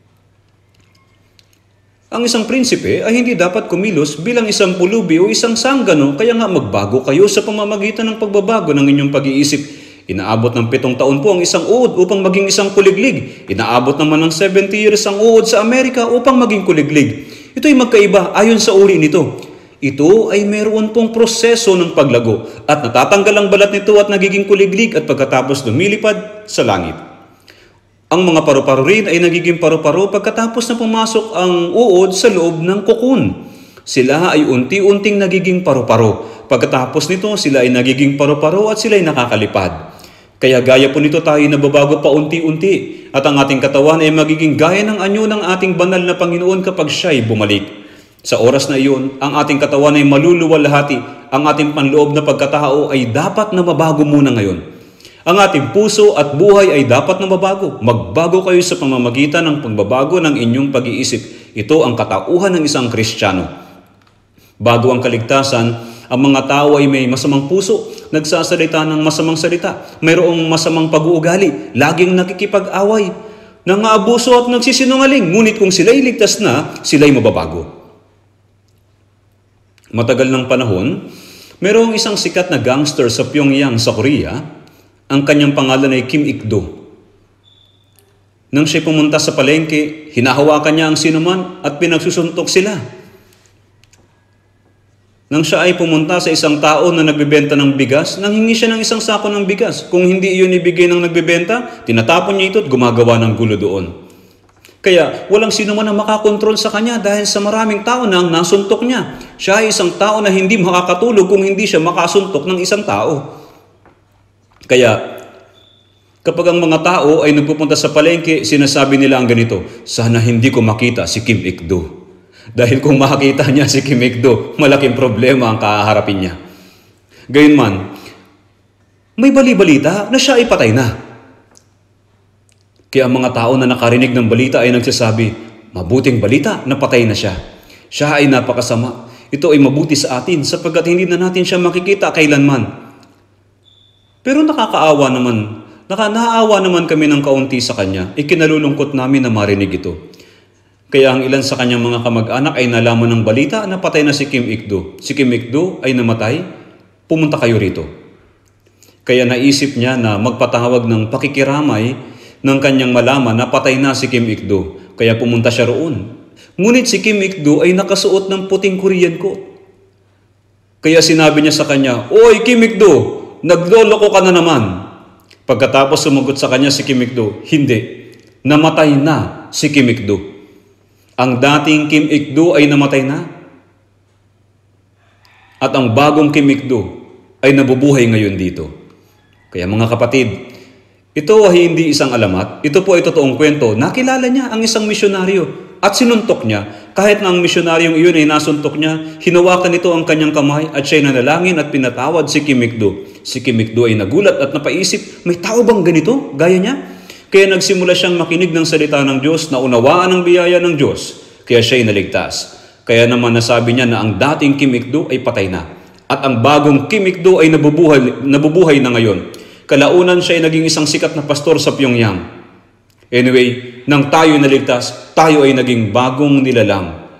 Ang isang prinsipe ay hindi dapat kumilos bilang isang pulubi o isang sanggano, kaya nga magbago kayo sa pamamagitan ng pagbabago ng inyong pag-iisip. Inaabot ng 7 taon po ang isang uod upang maging isang kuliglig. Inaabot naman ng 70 years ang uod sa Amerika upang maging kuliglig. Ito ay magkaiba ayon sa uri nito. Ito ay meron pong proseso ng paglago at natatanggal ang balat nito at nagiging kuliglig at pagkatapos lumilipad sa langit. Ang mga paru-paro rin ay nagiging paru-paro pagkatapos na pumasok ang uod sa loob ng kokon. Sila ay unti-unting nagiging paru-paro. Pagkatapos nito, sila ay nagiging paru-paro at sila ay nakakalipad. Kaya gaya po nito tayo nababago pa unti-unti at ang ating katawan ay magiging gaya ng anyo ng ating banal na Panginoon kapag siya ay bumalik. Sa oras na iyon, ang ating katawan ay maluluwalhati. Ang ating panloob na pagkatao ay dapat na mabago muna ngayon. Ang ating puso at buhay ay dapat na mabago. Magbago kayo sa pamamagitan ng pagbabago ng inyong pag-iisip. Ito ang katauhan ng isang Kristiyano. Bago ang kaligtasan, ang mga tao ay may masamang puso, nagsasalita ng masamang salita, mayroong masamang pag-uugali, laging nakikipag-away, nangaabuso at nagsisinungaling. Ngunit kung sila'y ligtas na, sila'y mababago. Matagal ng panahon, mayroong isang sikat na gangster sa Pyongyang sa Korea. Ang kanyang pangalan ay Kim Ik-do. Nang siya pumunta sa palengke, hinahawakan niya ang sinuman at pinagsusuntok sila. Nang siya ay pumunta sa isang tao na nagbebenta ng bigas, nanghingi siya ng isang sako ng bigas. Kung hindi iyon ibigay ng nagbebenta, tinatapon niya ito at gumagawa ng gulo doon. Kaya walang sino man ang makakontrol sa kanya dahil sa maraming tao na ang nasuntok niya. Siya ay isang tao na hindi makakatulog kung hindi siya makasuntok ng isang tao. Kaya kapag ang mga tao ay nagpupunta sa palengke, sinasabi nila ang ganito, sana hindi ko makita si Kim Ik-do. Dahil kung makita niya si Kim Ik-do, malaking problema ang kaharapin niya. Gayunman, may bali-balita na siya ay patay na. Kaya ang mga tao na nakarinig ng balita ay nagsasabi, mabuting balita na patay na siya. Siya ay napakasama. Ito ay mabuti sa atin sapagkat hindi na natin siya makikita kailanman. Pero nakakaawa naman, naaawa naman kami ng kaunti sa kanya, ikinalulungkot namin na marinig ito. Kaya ang ilan sa kanyang mga kamag-anak ay nalaman ng balita na patay na si Kim Ik-do. Si Kim Ik-do ay namatay, pumunta kayo rito. Kaya naisip niya na magpatawag ng pakikiramay ng kanyang malaman na patay na si Kim Ik-do. Kaya pumunta siya roon. Ngunit si Kim Ik-do ay nakasuot ng puting Korean coat. Kaya sinabi niya sa kanya, "Oy, Kim Ik-do, nagloloko ka na naman." Pagkatapos sumagot sa kanya si Kim Ik-do, "Hindi, namatay na si Kim Ik-do." Ang dating Kim Ik-do ay namatay na. At ang bagong Kim Ik-do ay nabubuhay ngayon dito. Kaya mga kapatid, ito ay hindi isang alamat, ito po ay totoong kwento. Nakilala niya ang isang misyonaryo at sinuntok niya. Kahit na ang misyonaryong iyon ay nasuntok niya, hinawakan nito ang kanyang kamay at siya'y nanalangin at pinatawad si Kim Ik-do. Si Kim Ik-do ay nagulat at napaisip, may tao bang ganito? Gaya niya? Kaya nagsimula siyang makinig ng salita ng Diyos, na unawaan ang biyaya ng Diyos. Kaya siya'y naligtas. Kaya naman nasabi niya na ang dating Kim Ik-do ay patay na. At ang bagong Kim Ik-do ay nabubuhay na ngayon. Kalaunan siya ay naging isang sikat na pastor sa Pyongyang. Anyway, nang tayo ay naligtas, tayo ay naging bagong nilalang.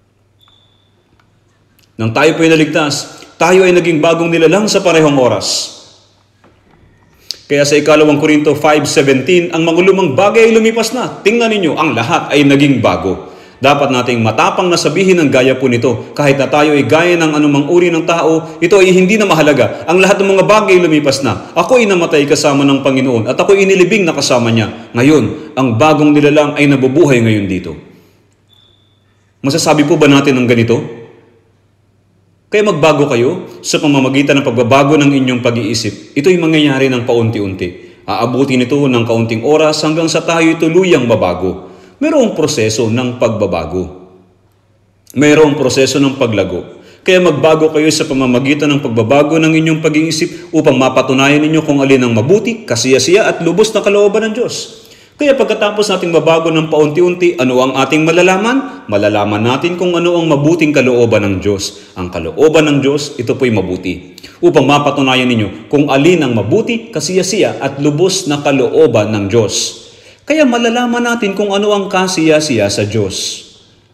Nang tayo po ay naligtas, tayo ay naging bagong nilalang sa parehong oras. Kaya sa 2 Korinto 5:17, ang mga lumang bagay ay lumipas na. Tingnan ninyo, ang lahat ay naging bago. Dapat nating matapang na sabihin ng gaya po nito. Kahit na tayo ay gaya ng anumang uri ng tao, ito ay hindi na mahalaga. Ang lahat ng mga bagay lumipas na. Ako ay namatay kasama ng Panginoon at ako ay inilibing na kasama niya. Ngayon, ang bagong nilalang ay nabubuhay ngayon dito. Masasabi po ba natin ng ganito? Kaya magbago kayo sa pamamagitan ng pagbabago ng inyong pag-iisip. Ito ay mangyayari ng paunti-unti. Aabutin ito ng kaunting oras hanggang sa tayo tuluyang babago. Mayroong proseso ng pagbabago. Mayroong proseso ng paglago. Kaya magbago kayo sa pamamagitan ng pagbabago ng inyong pag-iisip upang mapatunayan ninyo kung alin ang mabuti, kasiyasiya at lubos na kalooban ng Diyos. Kaya pagkatapos nating babago ng paunti-unti, ano ang ating malalaman? Malalaman natin kung ano ang mabuting kalooban ng Diyos. Ang kalooban ng Diyos, ito po'y mabuti. Upang mapatunayan ninyo kung alin ang mabuti, kasiyasiya at lubos na kalooban ng Diyos. Kaya malalaman natin kung ano ang kasiyasiya sa Diyos.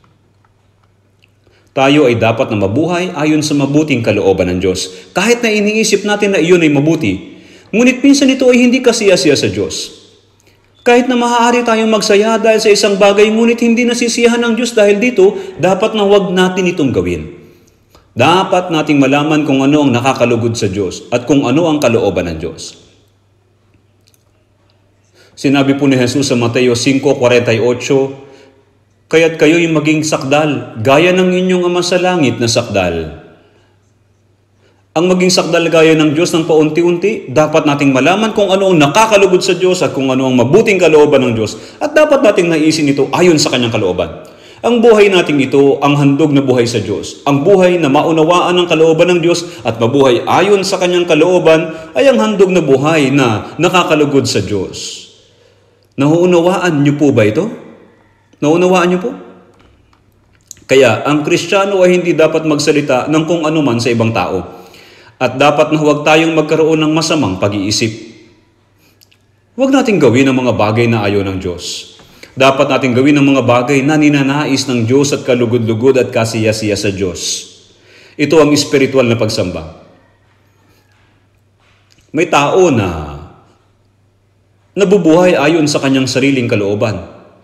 Tayo ay dapat na mabuhay ayon sa mabuting kalooban ng Diyos. Kahit na iniisip natin na iyon ay mabuti, ngunit minsan ito ay hindi kasiyasiya sa Diyos. Kahit na maaari tayong magsaya dahil sa isang bagay, ngunit hindi nasisiyahan ng Diyos dahil dito, dapat na huwag natin itong gawin. Dapat nating malaman kung ano ang nakakalugod sa Diyos at kung ano ang kalooban ng Diyos. Sinabi po ni Jesus sa Mateo 5:48, "Kaya't kayo'y maging sakdal, gaya ng inyong Ama sa langit na sakdal." Ang maging sakdal gaya ng Diyos ng paunti-unti, dapat nating malaman kung ano ang nakakalugod sa Diyos at kung ano ang mabuting kalooban ng Diyos. At dapat nating naisin ito ayon sa kanyang kalooban. Ang buhay nating ito, ang handog na buhay sa Diyos. Ang buhay na maunawaan ang kalooban ng Diyos at mabuhay ayon sa kanyang kalooban ay ang handog na buhay na nakakalugod sa Diyos. Nauunawaan niyo po ba ito? Nauunawaan niyo po? Kaya, ang Kristiyano ay hindi dapat magsalita ng kung ano man sa ibang tao. At dapat na huwag tayong magkaroon ng masamang pag-iisip. Huwag nating gawin ang mga bagay na ayaw ng Diyos. Dapat nating gawin ang mga bagay na ninanais ng Diyos at kalugod-lugod at kasiyasiya sa Diyos. Ito ang espiritual na pagsamba. May tao na nabubuhay ayon sa kanyang sariling kalooban.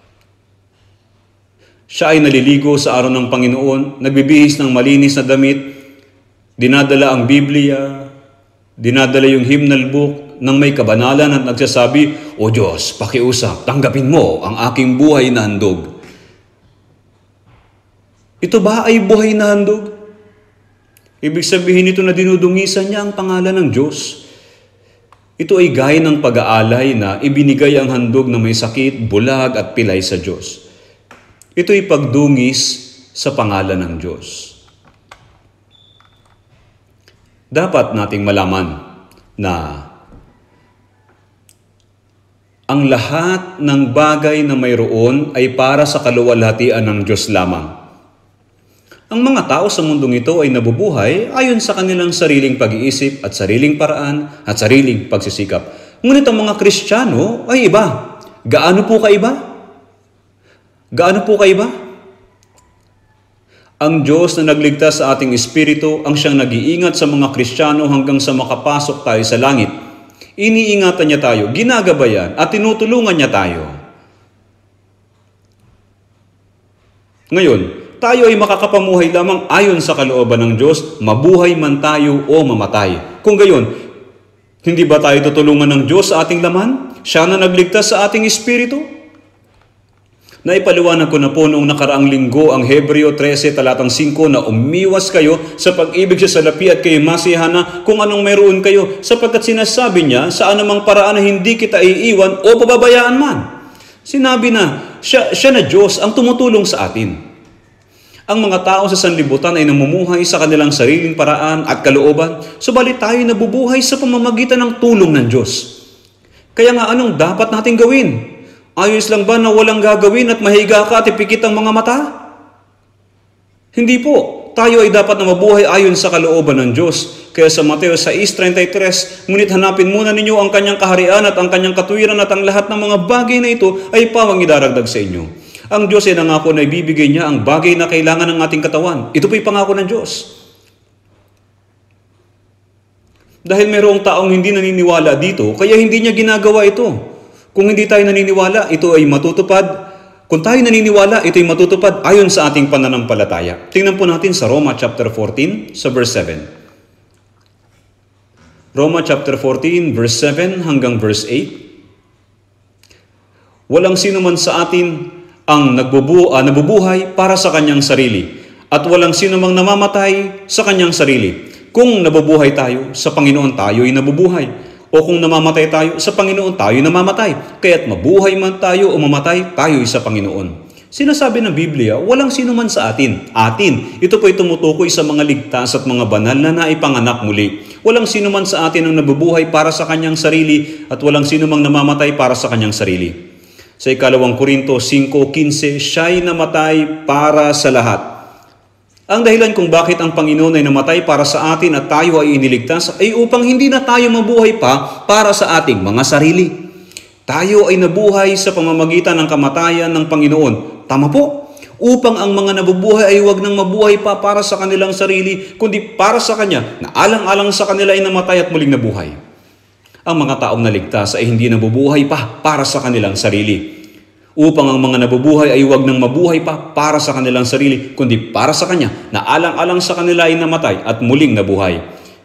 Siya ay naliligo sa araw ng Panginoon, nagbibihis ng malinis na damit, dinadala ang Biblia, dinadala yung hymnal book ng may kabanalan at nagsasabi, "O Diyos, pakiusap, tanggapin mo ang aking buhay na handog." Ito ba ay buhay na handog? Ibig sabihin nito na dinudungisan niya ang pangalan ng Diyos. Ito ay gaya ng pag-aalay na ibinigay ang handog na may sakit, bulag at pilay sa Diyos. Ito ay pagdungis sa pangalan ng Diyos. Dapat nating malaman na ang lahat ng bagay na mayroon ay para sa kaluwalhatian ng Diyos lamang. Ang mga tao sa mundong ito ay nabubuhay ayon sa kanilang sariling pag-iisip at sariling paraan at sariling pagsisikap. Ngunit ang mga Kristiyano ay iba. Gaano po kaiba? Gaano po kaiba? Ang Diyos na nagligtas sa ating espiritu ang siyang nag-iingat sa mga Kristiyano hanggang sa makapasok tayo sa langit. Iniingatan niya tayo, ginagabayan at tinutulungan niya tayo. Ngayon, tayo ay makakapamuhay lamang ayon sa kalooban ng Diyos, mabuhay man tayo o mamatay. Kung gayon, hindi ba tayo tutulungan ng Diyos sa ating laman? Siya na nagligtas sa ating espiritu? Naipaliwanag ko na po noong nakaraang linggo ang Hebreo 13 talatang 5 na umiwas kayo sa pag-ibig sa salapi at kayo masiyahan na kung anong mayroon kayo, sapagkat sinasabi niya sa anumang paraan na hindi kita iiwan o pababayaan man. Sinabi na siya na Diyos ang tumutulong sa atin. Ang mga tao sa sanlibutan ay namumuhay sa kanilang sariling paraan at kalooban, subalit tayo nabubuhay sa pamamagitan ng tulong ng Diyos. Kaya nga anong dapat nating gawin? Ayos lang ba na walang gagawin at mahiga ka at ipikit ang mga mata? Hindi po. Tayo ay dapat na mabuhay ayon sa kalooban ng Diyos. Kaya sa Mateo 6:33, ngunit hanapin muna ninyo ang kanyang kaharian at ang kanyang katuwiran at ang lahat ng mga bagay na ito ay pawang idaragdag sa inyo. Ang Diyos ay nangako na ibibigay niya ang bagay na kailangan ng ating katawan. Ito po'y pangako ng Diyos. Dahil mayroong taong hindi naniniwala dito, kaya hindi niya ginagawa ito. Kung hindi tayo naniniwala, ito ay matutupad. Kung tayo naniniwala, ito ay matutupad ayon sa ating pananampalataya. Tingnan po natin sa Roma chapter 14, sa verse 7. Roma chapter 14, verse 7 hanggang verse 8. Walang sino man sa atin ang nabubuhay para sa kanyang sarili, at walang sino mang namamatay sa kanyang sarili. Kung nabubuhay tayo, sa Panginoon tayo ay nabubuhay. O kung namamatay tayo, sa Panginoon tayo namamatay. Kaya't mabuhay man tayo o mamatay, tayo ay sa Panginoon. Sinasabi ng Biblia, walang sino man sa atin. Atin. Ito po ay tumutukoy sa mga ligtas at mga banal na naipanganak muli. Walang sino man sa atin ang nabubuhay para sa kanyang sarili at walang sino mang namamatay para sa kanyang sarili. Sa 2 Korinto 5:15, siya'y namatay para sa lahat. Ang dahilan kung bakit ang Panginoon ay namatay para sa atin at tayo ay iniligtas ay upang hindi na tayo mabuhay pa para sa ating mga sarili. Tayo ay nabuhay sa pamamagitan ng kamatayan ng Panginoon. Tama po. Upang ang mga nabubuhay ay huwag nang mabuhay pa para sa kanilang sarili, kundi para sa Kanya na alang-alang sa kanila ay namatay at muling nabuhay. Ang mga taong naligtas ay hindi nabubuhay pa para sa kanilang sarili. Upang ang mga nabubuhay ay huwag nang mabuhay pa para sa kanilang sarili, kundi para sa Kanya na alang-alang sa kanila ay namatay at muling nabuhay.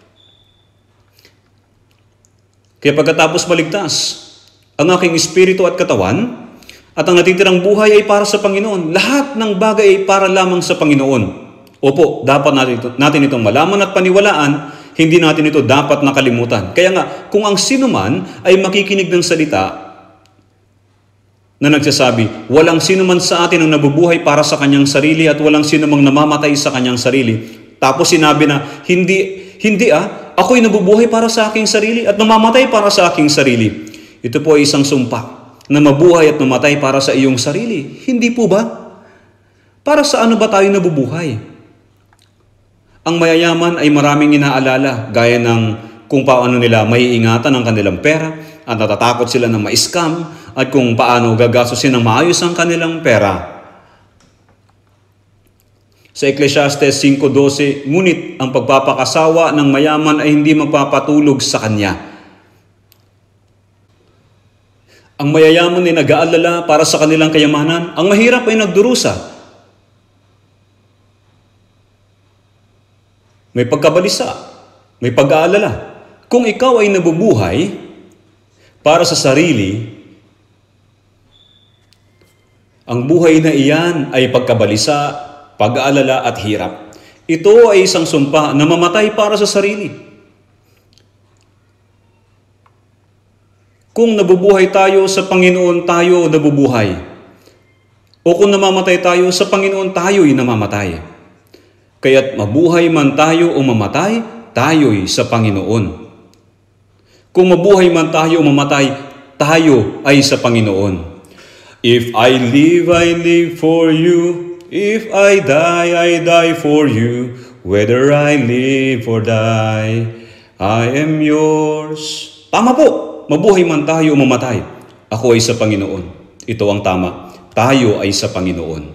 Kaya pagkatapos maligtas, ang aking espiritu at katawan at ang natitirang buhay ay para sa Panginoon. Lahat ng bagay ay para lamang sa Panginoon. Opo, dapat natin itong malaman at paniwalaan, hindi natin ito dapat nakalimutan. Kaya nga, kung ang sinuman ay makikinig ng salita na nagsasabi, walang sino man sa atin ang nabubuhay para sa kanyang sarili at walang sino mang namamatay sa kanyang sarili. Tapos sinabi na, hindi ako'y nabubuhay para sa aking sarili at namamatay para sa aking sarili. Ito po ay isang sumpa na mabuhay at mamatay para sa iyong sarili. Hindi po ba? Para sa ano ba tayo nabubuhay? Ang mayayaman ay maraming inaalala, gaya ng kung paano nila maiingatan ang kanilang pera at natatakot sila na ma-scam at kung paano gagastusin ng maayos ang kanilang pera. Sa Ecclesiastes 5:12, ngunit ang pagpapakasawa ng mayaman ay hindi magpapatulog sa kanya. Ang mayayaman ay nag-aalala para sa kanilang kayamanan, ang mahirap ay nagdurusa. May pagkabalisa, may pag-aalala. Kung ikaw ay nabubuhay para sa sarili, ang buhay na iyan ay pagkabalisa, pag-aalala at hirap. Ito ay isang sumpa na mamatay para sa sarili. Kung nabubuhay tayo sa Panginoon, tayo nabubuhay. O kung namamatay tayo sa Panginoon, tayo'y namamatay. Kaya't mabuhay man tayo o mamatay, tayo'y sa Panginoon. Kung mabuhay man tayo o mamatay, tayo ay sa Panginoon. If I live for you. If I die for you. Whether I live or die, I am yours. Tama po, mabuhay man tayo o mamatay, ako ay sa Panginoon. Ito ang tama, tayo ay sa Panginoon.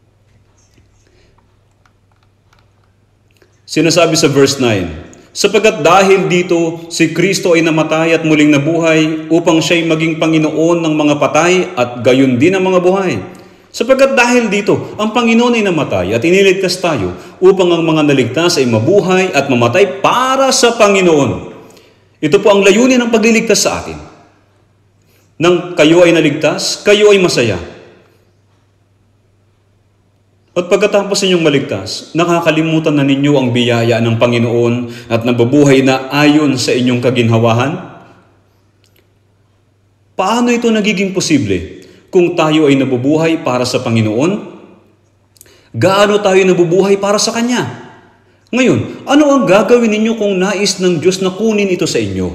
Sinasabi sa verse 9, sapagkat dahil dito, si Kristo ay namatay at muling nabuhay upang siya'y maging Panginoon ng mga patay at gayon din ang mga buhay. Sapagkat dahil dito, ang Panginoon ay namatay at iniligtas tayo upang ang mga naligtas ay mabuhay at mamatay para sa Panginoon. Ito po ang layunin ng pagliligtas sa atin. Nang kayo ay naligtas, kayo ay masaya. At pagkatapos ninyong maligtas, nakakalimutan na ninyo ang biyaya ng Panginoon at nabubuhay na ayon sa inyong kaginhawahan? Paano ito nagiging posible? Kung tayo ay nabubuhay para sa Panginoon, gaano tayo nabubuhay para sa Kanya? Ngayon, ano ang gagawin ninyo kung nais ng Diyos na kunin ito sa inyo?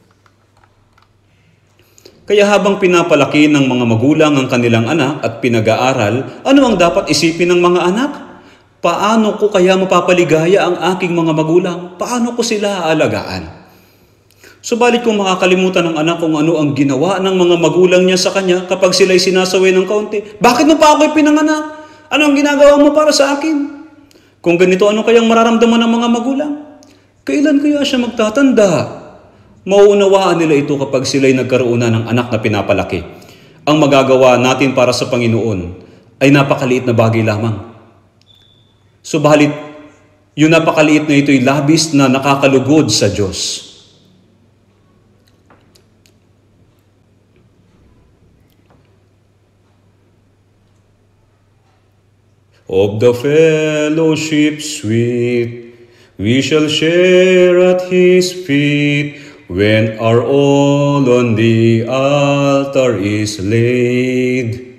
Kaya habang pinapalaki ng mga magulang ang kanilang anak at pinag-aaral, ano ang dapat isipin ng mga anak? Paano ko kaya mapapaligaya ang aking mga magulang? Paano ko sila aalagaan? Subalit kung makakalimutan ng anak kung ano ang ginawa ng mga magulang niya sa kanya kapag sila'y sinasaway ng kaunti, bakit mo pa ako'y pinanganak? Ano ang ginagawa mo para sa akin? Kung ganito, ano kayang mararamdaman ng mga magulang? Kailan kaya siya magtatanda? Mauunawaan nila ito kapag sila'y nagkaroon na ng anak na pinapalaki. Ang magagawa natin para sa Panginoon ay napakaliit na bagay lamang. Subalit, yung napakaliit na ito'y labis na nakakalugod sa Diyos. Of the fellowship sweet, we shall share at His feet, when our all on the altar is laid.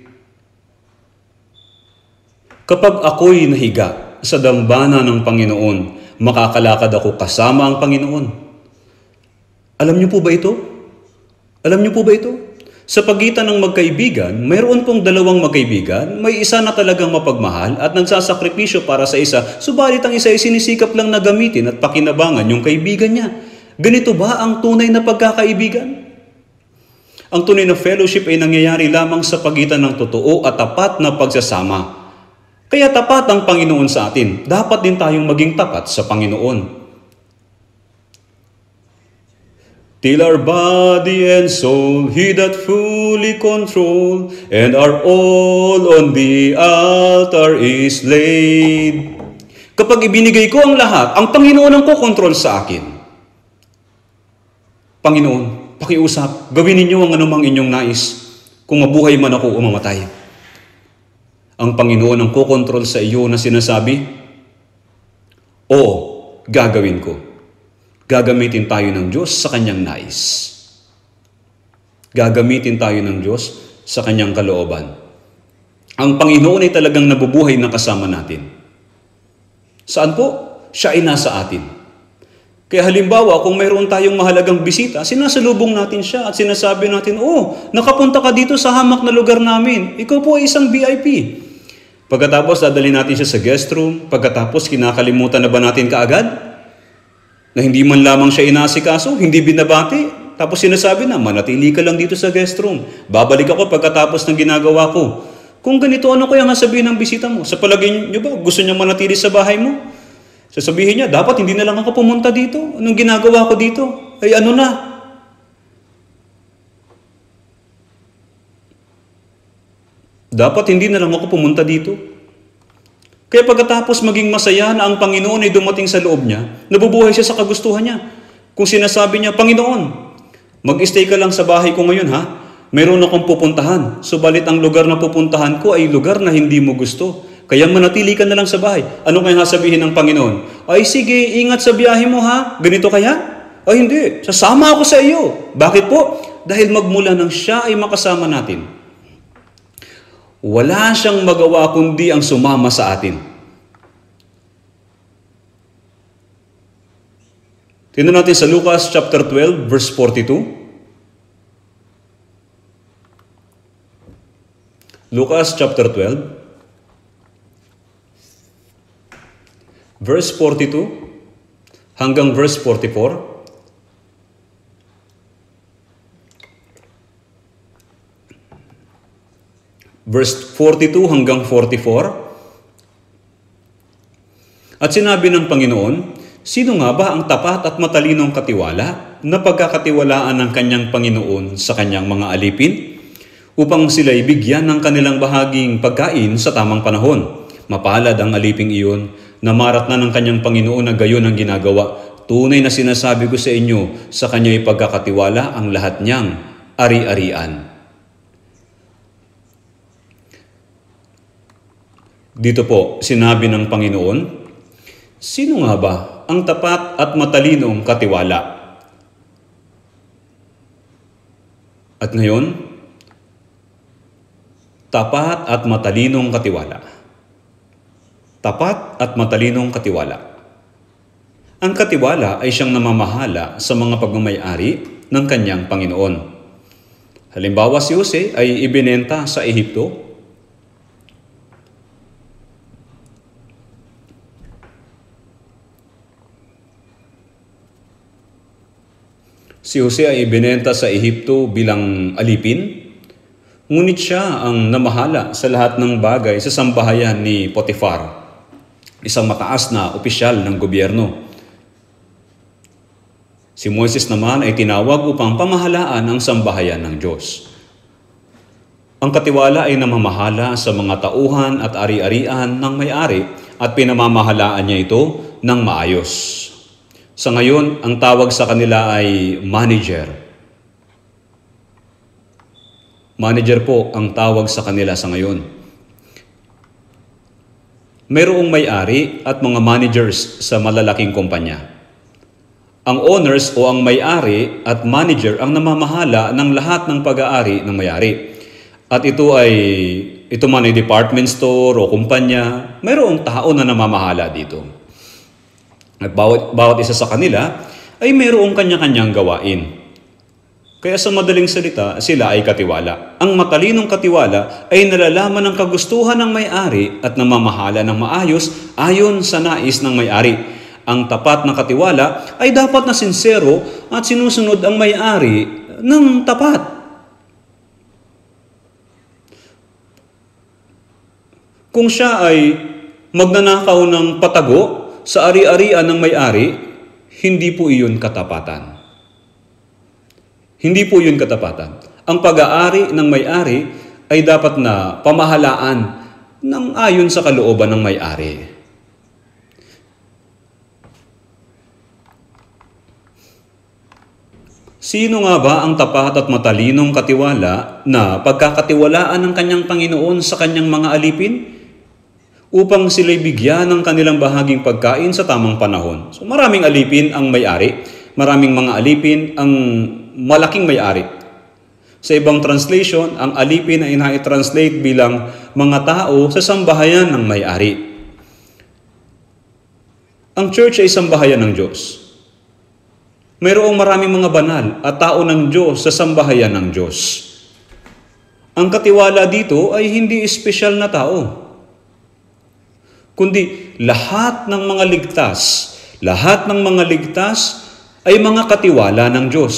Kapag ako'y nahiga sa dambana ng Panginoon, makakalakad ako kasama ang Panginoon. Alam niyo po ba ito? Alam niyo po ba ito? Sa pagitan ng magkaibigan, mayroon pong dalawang magkaibigan, may isa na talagang mapagmahal at nagsasakripisyo para sa isa, subalit ang isa ay sinisikap lang na gamitin at pakinabangan yung kaibigan niya. Ganito ba ang tunay na pagkakaibigan? Ang tunay na fellowship ay nangyayari lamang sa pagitan ng totoo at tapat na pagsasama. Kaya tapat ang Panginoon sa atin. Dapat din tayong maging tapat sa Panginoon. Till our body and soul He that fully control, and our all on the altar is laid. Kapag ibinigay ko ang lahat, ang Panginoon ang kukontrol sa akin. Panginoon, pakiusap, gawin ninyo ang anumang inyong nais, kung mabuhay man ako o mamatay. Ang Panginoon ang kukontrol sa iyo na sinasabi, oo, gagawin ko. Gagamitin tayo ng Diyos sa Kanyang nais. Gagamitin tayo ng Diyos sa Kanyang kalooban. Ang Panginoon ay talagang nabubuhay na kasama natin. Saan po? Siya ay nasa atin. Kaya halimbawa, kung mayroon tayong mahalagang bisita, sinasalubong natin siya at sinasabi natin, oh, nakapunta ka dito sa hamak na lugar namin. Ikaw po ay isang VIP. Pagkatapos, dadalhin natin siya sa guest room. Pagkatapos, kinakalimutan na ba natin kaagad? Na hindi man lamang siya inasikaso, hindi binabati. Tapos sinasabi na, manatili ka lang dito sa guest room. Babalik ako pagkatapos ng ginagawa ko. Kung ganito, ano kaya nga sabihin ng bisita mo? Sa palagay niyo ba, gusto niya manatili sa bahay mo? Sasabihin niya, dapat hindi na lang ako pumunta dito. Anong ginagawa ko dito? Ay ano na? Dapat hindi na lang ako pumunta dito. Kaya pagkatapos maging masaya na ang Panginoon ay dumating sa loob niya, nabubuhay siya sa kagustuhan niya. Kung sinasabi niya, Panginoon, mag-stay ka lang sa bahay ko ngayon ha, mayroon akong pupuntahan. Subalit ang lugar na pupuntahan ko ay lugar na hindi mo gusto. Kaya manatili ka na lang sa bahay. Ano kaya sabihin ng Panginoon? Ay sige, ingat sa biyahe mo ha. Ganito kaya? Ay hindi, sasama ako sa iyo. Bakit po? Dahil magmula nang siya ay makasama natin. Wala siyang magawa kundi ang sumama sa atin. Tingnan natin sa Lucas chapter 12, verse 42. Lucas chapter 12, verse 42 hanggang verse 44. Verse 42 hanggang 44. At sinabi ng Panginoon, sino nga ba ang tapat at matalinong katiwala na pagkakatiwalaan ng kanyang Panginoon sa kanyang mga alipin? upang sila'y bigyan ng kanilang bahaging pagkain sa tamang panahon. Mapalad ang aliping iyon na marat na ng kanyang Panginoon na gayon ang ginagawa. Tunay na sinasabi ko sa inyo, sa kanya'y pagkakatiwala ang lahat niyang ari-arian. Dito po, sinabi ng Panginoon, sino nga ba ang tapat at matalinong katiwala? At ngayon, tapat at matalinong katiwala. Tapat at matalinong katiwala. Ang katiwala ay siyang namamahala sa mga pagmamayari ng kanyang Panginoon. Halimbawa, si Jose ay ibinenta sa Ehipto. Si Jose ay ibinenta sa Ehipto bilang alipin. Ngunit siya ang namahala sa lahat ng bagay sa sambahayan ni Potifar, isang mataas na opisyal ng gobyerno. Si Moises naman ay tinawag upang pamahalaan ang sambahayan ng Diyos. Ang katiwala ay namamahala sa mga tauhan at ari-arian ng may-ari at pinamamahalaan niya ito ng maayos. Sa ngayon, ang tawag sa kanila ay manager. Manager po ang tawag sa kanila sa ngayon. Mayroong may-ari at mga managers sa malalaking kumpanya. Ang owners o ang may-ari at manager ang namamahala ng lahat ng pag-aari ng may-ari. At ito man ay department store o kumpanya, mayroong tao na namamahala dito. At bawat isa sa kanila ay mayroong kanya-kanyang gawain. Kaya sa madaling salita, sila ay katiwala. Ang matalinong katiwala ay nalalaman ng kagustuhan ng may-ari at namamahala ng maayos ayon sa nais ng may-ari. Ang tapat na katiwala ay dapat na sincero at sinusunod ang may-ari ng tapat. Kung siya ay magnanakaw ng patago sa ari-arian ng may-ari, hindi po iyon katapatan. Hindi po yun katapatan. Ang pag-aari ng may-ari ay dapat na pamahalaan ng ayon sa kalooban ng may-ari. Sino nga ba ang tapat at matalinong katiwala na pagkakatiwalaan ng kanyang Panginoon sa kanyang mga alipin upang sila'y bigyan ng kanilang bahaging pagkain sa tamang panahon? So maraming alipin ang may-ari, maraming mga alipin ang malaking may-ari. Sa ibang translation, ang alipin ay na-translate bilang mga tao sa sambahayan ng may-ari. Ang church ay sambahayan ng Diyos. Mayroong maraming mga banal at tao ng Diyos sa sambahayan ng Diyos. Ang katiwala dito ay hindi espesyal na tao, kundi lahat ng mga ligtas ay mga katiwala ng Diyos.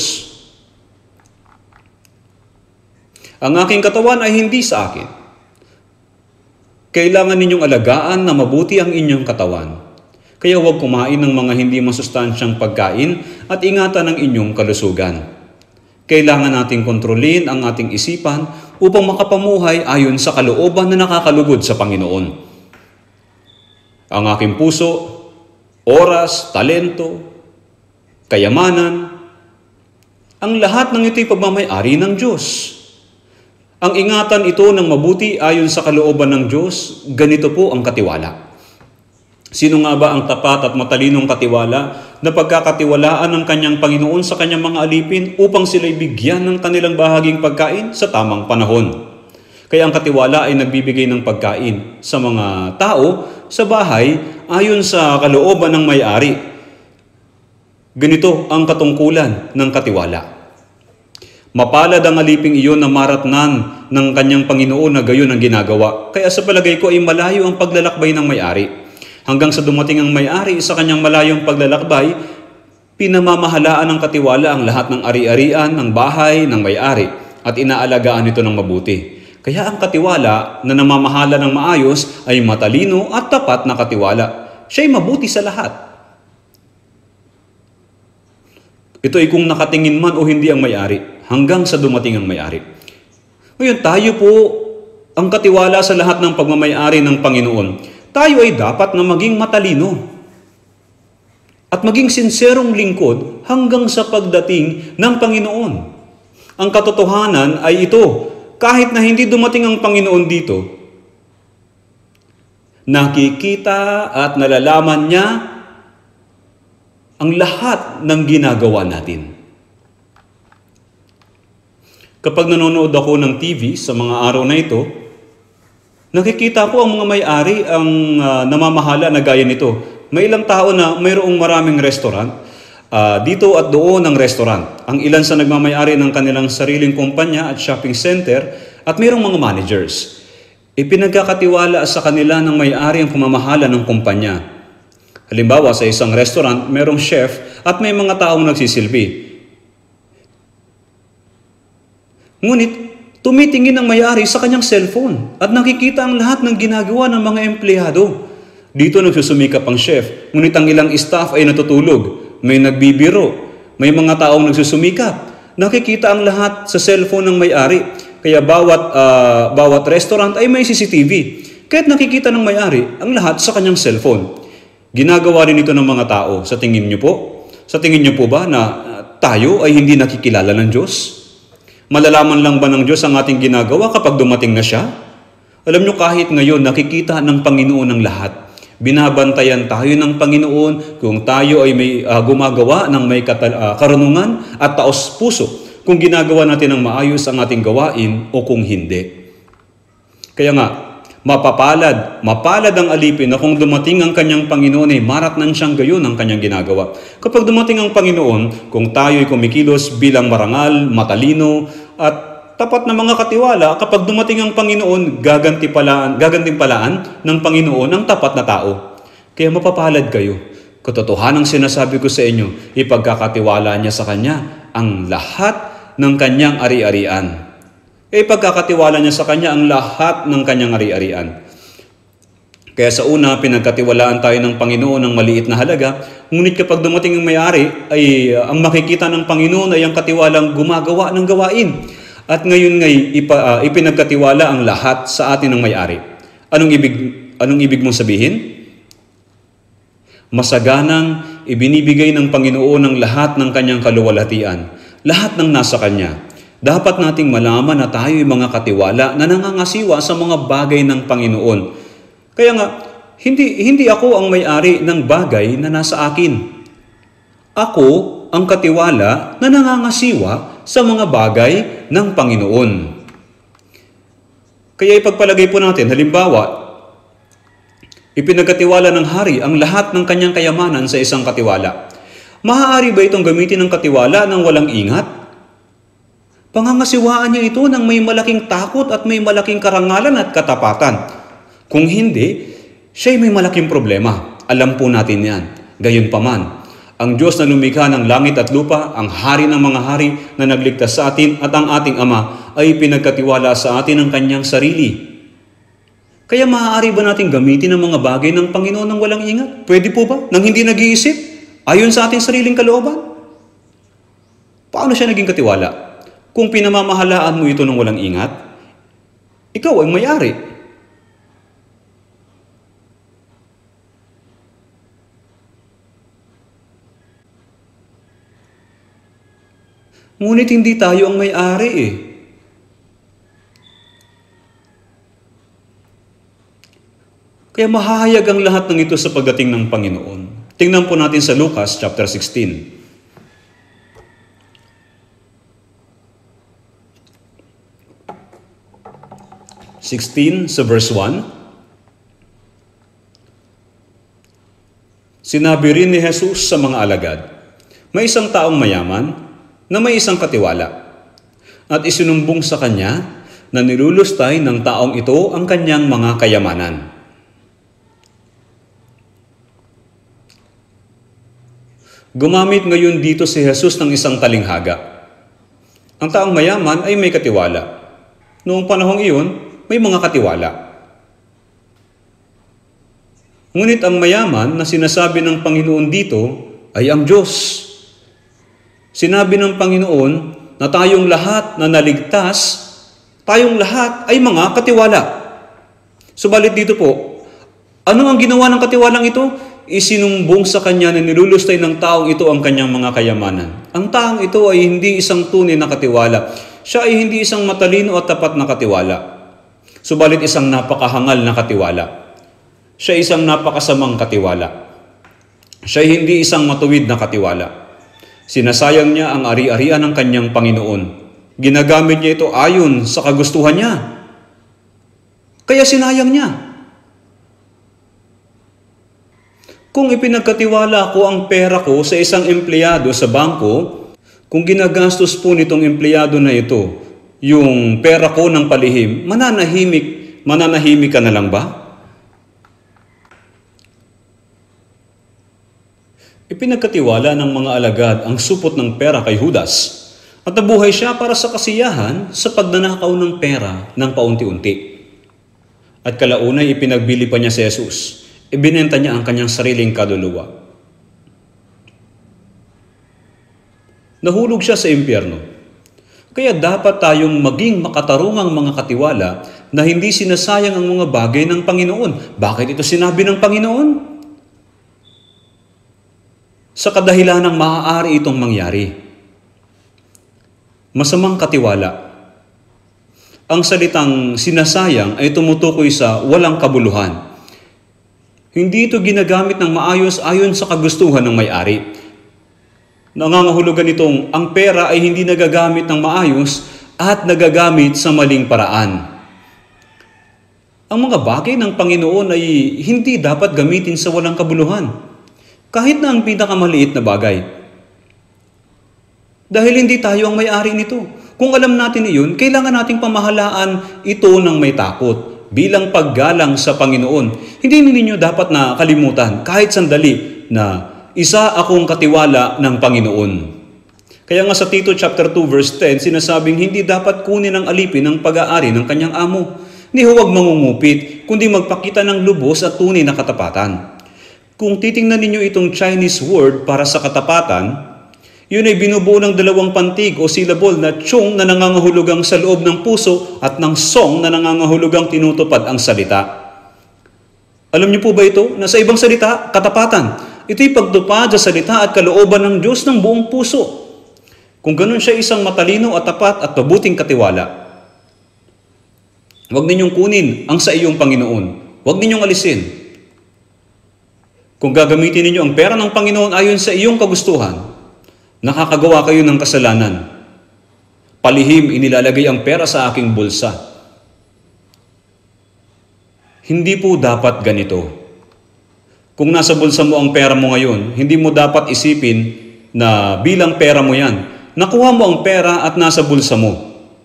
Ang aking katawan ay hindi sa akin. Kailangan ninyong alagaan na mabuti ang inyong katawan. Kaya huwag kumain ng mga hindi masustansyang pagkain at ingatan ang inyong kalusugan. Kailangan nating kontrolin ang ating isipan upang makapamuhay ayon sa kalooban na nakakalugod sa Panginoon. Ang aking puso, oras, talento, kayamanan, ang lahat ng ito'y pagmamay-ari ng Diyos. Ang ingatan ito ng mabuti ayon sa kalooban ng Diyos, ganito po ang katiwala. Sino nga ba ang tapat at matalinong katiwala na pagkakatiwalaan ng kanyang Panginoon sa kanyang mga alipin upang sila'y bigyan ng kanilang bahaging pagkain sa tamang panahon? Kaya ang katiwala ay nagbibigay ng pagkain sa mga tao sa bahay ayon sa kalooban ng may-ari. Ganito ang katungkulan ng katiwala. Mapalad ang aliping iyon na maratnan ng kanyang Panginoon na gayon ang ginagawa. Kaya sa palagay ko ay malayo ang paglalakbay ng may-ari. Hanggang sa dumating ang may-ari sa kanyang malayong paglalakbay, pinamamahalaan ng katiwala ang lahat ng ari-arian ng bahay ng may-ari at inaalagaan ito ng mabuti. Kaya ang katiwala na namamahala ng maayos ay matalino at tapat na katiwala. Siya'y mabuti sa lahat. Ito ay kung nakatingin man o hindi ang may-ari, hanggang sa dumating ang may-ari. Ngayon, tayo po ang katiwala sa lahat ng pagmamayari ng Panginoon. Tayo ay dapat na maging matalino at maging sinserong lingkod hanggang sa pagdating ng Panginoon. Ang katotohanan ay ito, kahit na hindi dumating ang Panginoon dito, nakikita at nalalaman niya ang lahat ng ginagawa natin. Kapag nanonood ako ng TV sa mga araw na ito, nakikita ko ang mga may-ari ang namamahala na gaya nito. May ilang tao na mayroong maraming restaurant, dito at doon ang restaurant. Ang ilan sa nagmamay-ari ng kanilang sariling kumpanya at shopping center at mayroong mga managers. Ipinagkakatiwala sa kanila ng may-ari ang pamamahala ng kumpanya. Halimbawa, sa isang restaurant, mayroong chef at may mga taong nagsisilbi. Ngunit, tumitingin ang may-ari sa kanyang cellphone at nakikita ang lahat ng ginagawa ng mga empleyado. Dito nagsusumikap ang chef, ngunit ang ilang staff ay natutulog. May nagbibiro, may mga taong nagsusumikap. Nakikita ang lahat sa cellphone ng may-ari. Kaya bawat restaurant ay may CCTV. Kahit nakikita ng may-ari ang lahat sa kanyang cellphone. Ginagawa rin ito ng mga tao. Sa tingin niyo po? Sa tingin niyo po ba na tayo ay hindi nakikilala ng Diyos? Malalaman lang ba ng Diyos ang ating ginagawa kapag dumating na siya? Alam niyo, kahit ngayon nakikita ng Panginoon ang lahat. Binabantayan tayo ng Panginoon kung tayo ay may gumagawa ng may karunungan at taos puso, kung ginagawa natin ng maayos ang ating gawain o kung hindi. Kaya nga, mapalad ang alipin na kung dumating ang kanyang Panginoon ay maratnan siyang gayon ang kanyang ginagawa. Kapag dumating ang Panginoon, kung tayo ay kumikilos bilang marangal, matalino at tapat na mga katiwala, kapag dumating ang Panginoon, gagantimpalaan ng Panginoon ang tapat na tao. Kaya mapapalad kayo. Katotohanang sinasabi ko sa inyo, ipagkakatiwala niya sa Kanya ang lahat ng Kanyang ari-arian. Ipagkakatiwala niya sa Kanya ang lahat ng Kanyang ari-arian. Kaya sa una, pinagkatiwalaan tayo ng Panginoon ng maliit na halaga, ngunit kapag dumating ang may-ari, ay ang makikita ng Panginoon ay ang katiwalang gumagawa ng gawain. At ngayon ipinagkatiwala ang lahat sa atin ng may-ari. Anong ibig mong sabihin? Masaganang ibinibigay ng Panginoon ang lahat ng kanyang kaluwalhatian, lahat ng nasa kanya. Dapat nating malaman na tayo ay mga katiwala na nangangasiwa sa mga bagay ng Panginoon. Kaya nga, hindi ako ang may-ari ng bagay na nasa akin. Ako ang katiwala na nangangasiwa sa mga bagay ng Panginoon. Kaya ipagpalagay po natin, halimbawa, ipinagkatiwala ng hari ang lahat ng kanyang kayamanan sa isang katiwala. Maaari ba itong gamitin ng katiwala ng walang ingat? Pangangasiwaan niya ito ng may malaking takot at may malaking karangalan at katapatan. Kung hindi, siya'y may malaking problema. Alam po natin yan. Gayunpaman, ang Diyos na lumikha ng langit at lupa, ang hari ng mga hari na nagligtas sa atin at ang ating Ama ay pinagkatiwala sa atin ang kanyang sarili. Kaya maaari ba natin gamitin ang mga bagay ng Panginoon ng walang ingat? Pwede po ba? Nang hindi nag-iisip? Ayon sa ating sariling kalooban? Paano siya naging katiwala? Kung pinamamahalaan mo ito ng walang ingat, ikaw ang may-ari. Ngunit hindi tayo ang may-ari eh. Kaya mahahayag ang lahat ng ito sa pagdating ng Panginoon. Tingnan po natin sa Lucas chapter 16. 16 sa verse 1. Sinabi rin ni Jesus sa mga alagad, may isang taong mayaman na may isang katiwala at isinumbong sa kanya na nilulustay ng taong ito ang kanyang mga kayamanan. Gumamit ngayon dito si Jesus ng isang talinghaga. Ang taong mayaman ay may katiwala. Noong panahong iyon, may mga katiwala. Ngunit ang mayaman na sinasabi ng Panginoon dito ay ang Diyos. Sinabi ng Panginoon na tayong lahat na naligtas Tayong lahat ay mga katiwala. Subalit dito po, ano ang ginawa ng katiwalang ito? Isinumbong sa kanya na nilulustay ng taong ito ang kanyang mga kayamanan. Ang taong ito ay hindi isang tunay na katiwala. Siya ay hindi isang matalino at tapat na katiwala. Subalit isang napakahangal na katiwala. Siya ay isang napakasamang katiwala. Siya ay hindi isang matuwid na katiwala. Sinasayang niya ang ari-arian ng kanyang Panginoon. Ginagamit niya ito ayon sa kagustuhan niya. Kaya sinayang niya. Kung ipinagkatiwala ko ang pera ko sa isang empleyado sa bangko, kung ginagastos po nitong empleyado na ito, yung pera ko ng palihim, mananahimik ka na lang ba? Ipinagkatiwala ng mga alagad ang supot ng pera kay Judas at nabuhay siya para sa kasiyahan sa pagnanakaw ng pera ng paunti-unti. At kalaunay ipinagbili pa niya si Jesus. Ibinenta niya ang kanyang sariling kaluluwa. Nahulog siya sa impyerno. Kaya dapat tayong maging makatarungang mga katiwala na hindi sinasayang ang mga bagay ng Panginoon. Bakit ito sinabi ng Panginoon? Sa kadahilanang maaari itong mangyari. Masamang katiwala. Ang salitang sinasayang ay tumutukoy sa walang kabuluhan. Hindi ito ginagamit ng maayos ayon sa kagustuhan ng may-ari. Nangangahulugan itong ang pera ay hindi nagagamit ng maayos at nagagamit sa maling paraan. Ang mga bagay ng Panginoon ay hindi dapat gamitin sa walang kabuluhan, kahit na ang pinakamaliit na bagay. Dahil hindi tayo ang may-ari nito. Kung alam natin iyon, kailangan nating pamahalaan ito ng may takot. Bilang paggalang sa Panginoon, hindi ninyo dapat na kalimutan kahit sandali na isa akong katiwala ng Panginoon. Kaya nga sa Tito chapter 2 verse 10, sinasabing hindi dapat kunin ng alipin ang pag-aari ng kanyang amo. Ni huwag mangungupit, kundi magpakita ng lubos at tunay na katapatan. Kung titingnan ninyo itong Chinese word para sa katapatan, yun ay binubuo ng dalawang pantig o syllable na chung na nangangahulugang sa loob ng puso at ng song na nangangahulugang tinutupad ang salita. Alam niyo po ba ito? Na sa ibang salita, katapatan. Ito'y pagtupad sa salita at kalooban ng Diyos ng buong puso. Kung ganun siya isang matalino at tapat at mabuting katiwala. Huwag ninyong kunin ang sa iyong Panginoon. Huwag ninyong alisin. Kung gagamitin ninyo ang pera ng Panginoon ayon sa iyong kagustuhan, nakakagawa kayo ng kasalanan. Palihim inilalagay ang pera sa aking bulsa. Hindi po dapat ganito. Kung nasa bulsa mo ang pera mo ngayon, hindi mo dapat isipin na bilang pera mo yan. Nakuha mo ang pera at nasa bulsa mo.